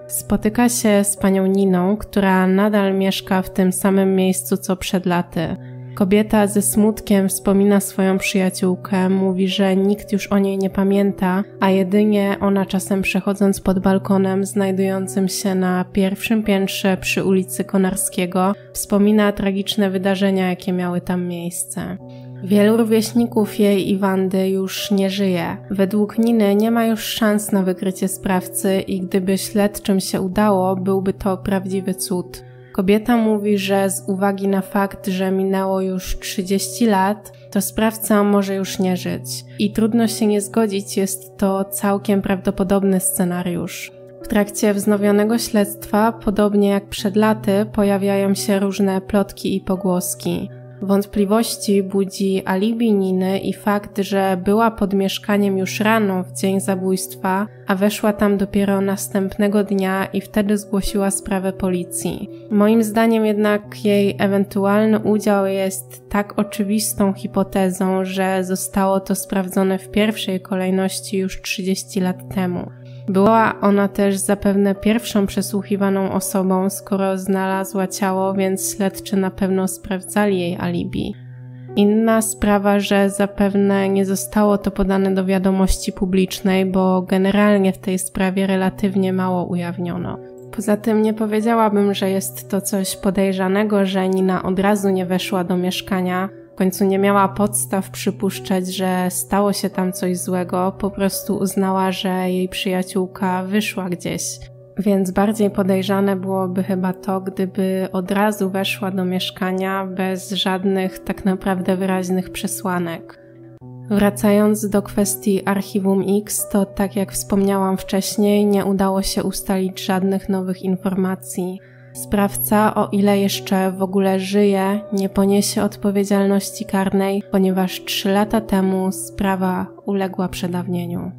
Spotyka się z panią Niną, która nadal mieszka w tym samym miejscu co przed laty. Kobieta ze smutkiem wspomina swoją przyjaciółkę, mówi, że nikt już o niej nie pamięta, a jedynie ona czasem przechodząc pod balkonem znajdującym się na pierwszym piętrze przy ulicy Konarskiego wspomina tragiczne wydarzenia, jakie miały tam miejsce. Wielu rówieśników jej i Wandy już nie żyje. Według Niny nie ma już szans na wykrycie sprawcy i gdyby śledczym się udało, byłby to prawdziwy cud. Kobieta mówi, że z uwagi na fakt, że minęło już 30 lat, to sprawca może już nie żyć. I trudno się nie zgodzić, jest to całkiem prawdopodobny scenariusz. W trakcie wznowionego śledztwa, podobnie jak przed laty, pojawiają się różne plotki i pogłoski. Wątpliwości budzi alibi Niny i fakt, że była pod mieszkaniem już rano w dzień zabójstwa, a weszła tam dopiero następnego dnia i wtedy zgłosiła sprawę policji. Moim zdaniem jednak jej ewentualny udział jest tak oczywistą hipotezą, że zostało to sprawdzone w pierwszej kolejności już 30 lat temu. Była ona też zapewne pierwszą przesłuchiwaną osobą, skoro znalazła ciało, więc śledczy na pewno sprawdzali jej alibi. Inna sprawa, że zapewne nie zostało to podane do wiadomości publicznej, bo generalnie w tej sprawie relatywnie mało ujawniono. Poza tym nie powiedziałabym, że jest to coś podejrzanego, że Nina od razu nie weszła do mieszkania. W końcu nie miała podstaw przypuszczać, że stało się tam coś złego, po prostu uznała, że jej przyjaciółka wyszła gdzieś. Więc bardziej podejrzane byłoby chyba to, gdyby od razu weszła do mieszkania bez żadnych tak naprawdę wyraźnych przesłanek. Wracając do kwestii Archiwum X, to tak jak wspomniałam wcześniej, nie udało się ustalić żadnych nowych informacji. Sprawca, o ile jeszcze w ogóle żyje, nie poniesie odpowiedzialności karnej, ponieważ 3 lata temu sprawa uległa przedawnieniu.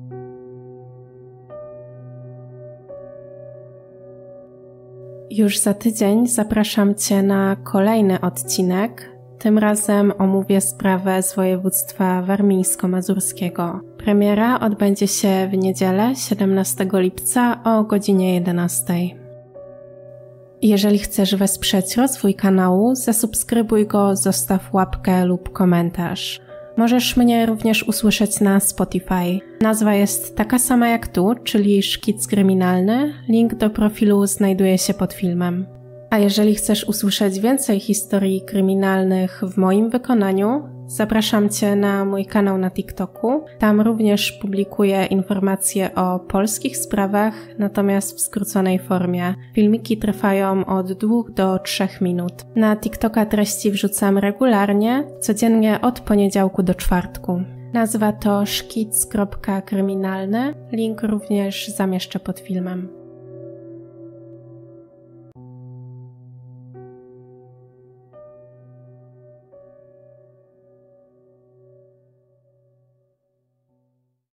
Już za tydzień zapraszam Cię na kolejny odcinek. Tym razem omówię sprawę z województwa warmińsko-mazurskiego. Premiera odbędzie się w niedzielę 17 lipca o godzinie 11. Jeżeli chcesz wesprzeć rozwój kanału, zasubskrybuj go, zostaw łapkę lub komentarz. Możesz mnie również usłyszeć na Spotify. Nazwa jest taka sama jak tu, czyli Szkic Kryminalny. Link do profilu znajduje się pod filmem. A jeżeli chcesz usłyszeć więcej historii kryminalnych w moim wykonaniu, zapraszam Cię na mój kanał na TikToku. Tam również publikuję informacje o polskich sprawach, natomiast w skróconej formie. Filmiki trwają od 2 do 3 minut. Na TikToka treści wrzucam regularnie, codziennie od poniedziałku do czwartku. Nazwa to szkic.kryminalny. Link również zamieszczę pod filmem.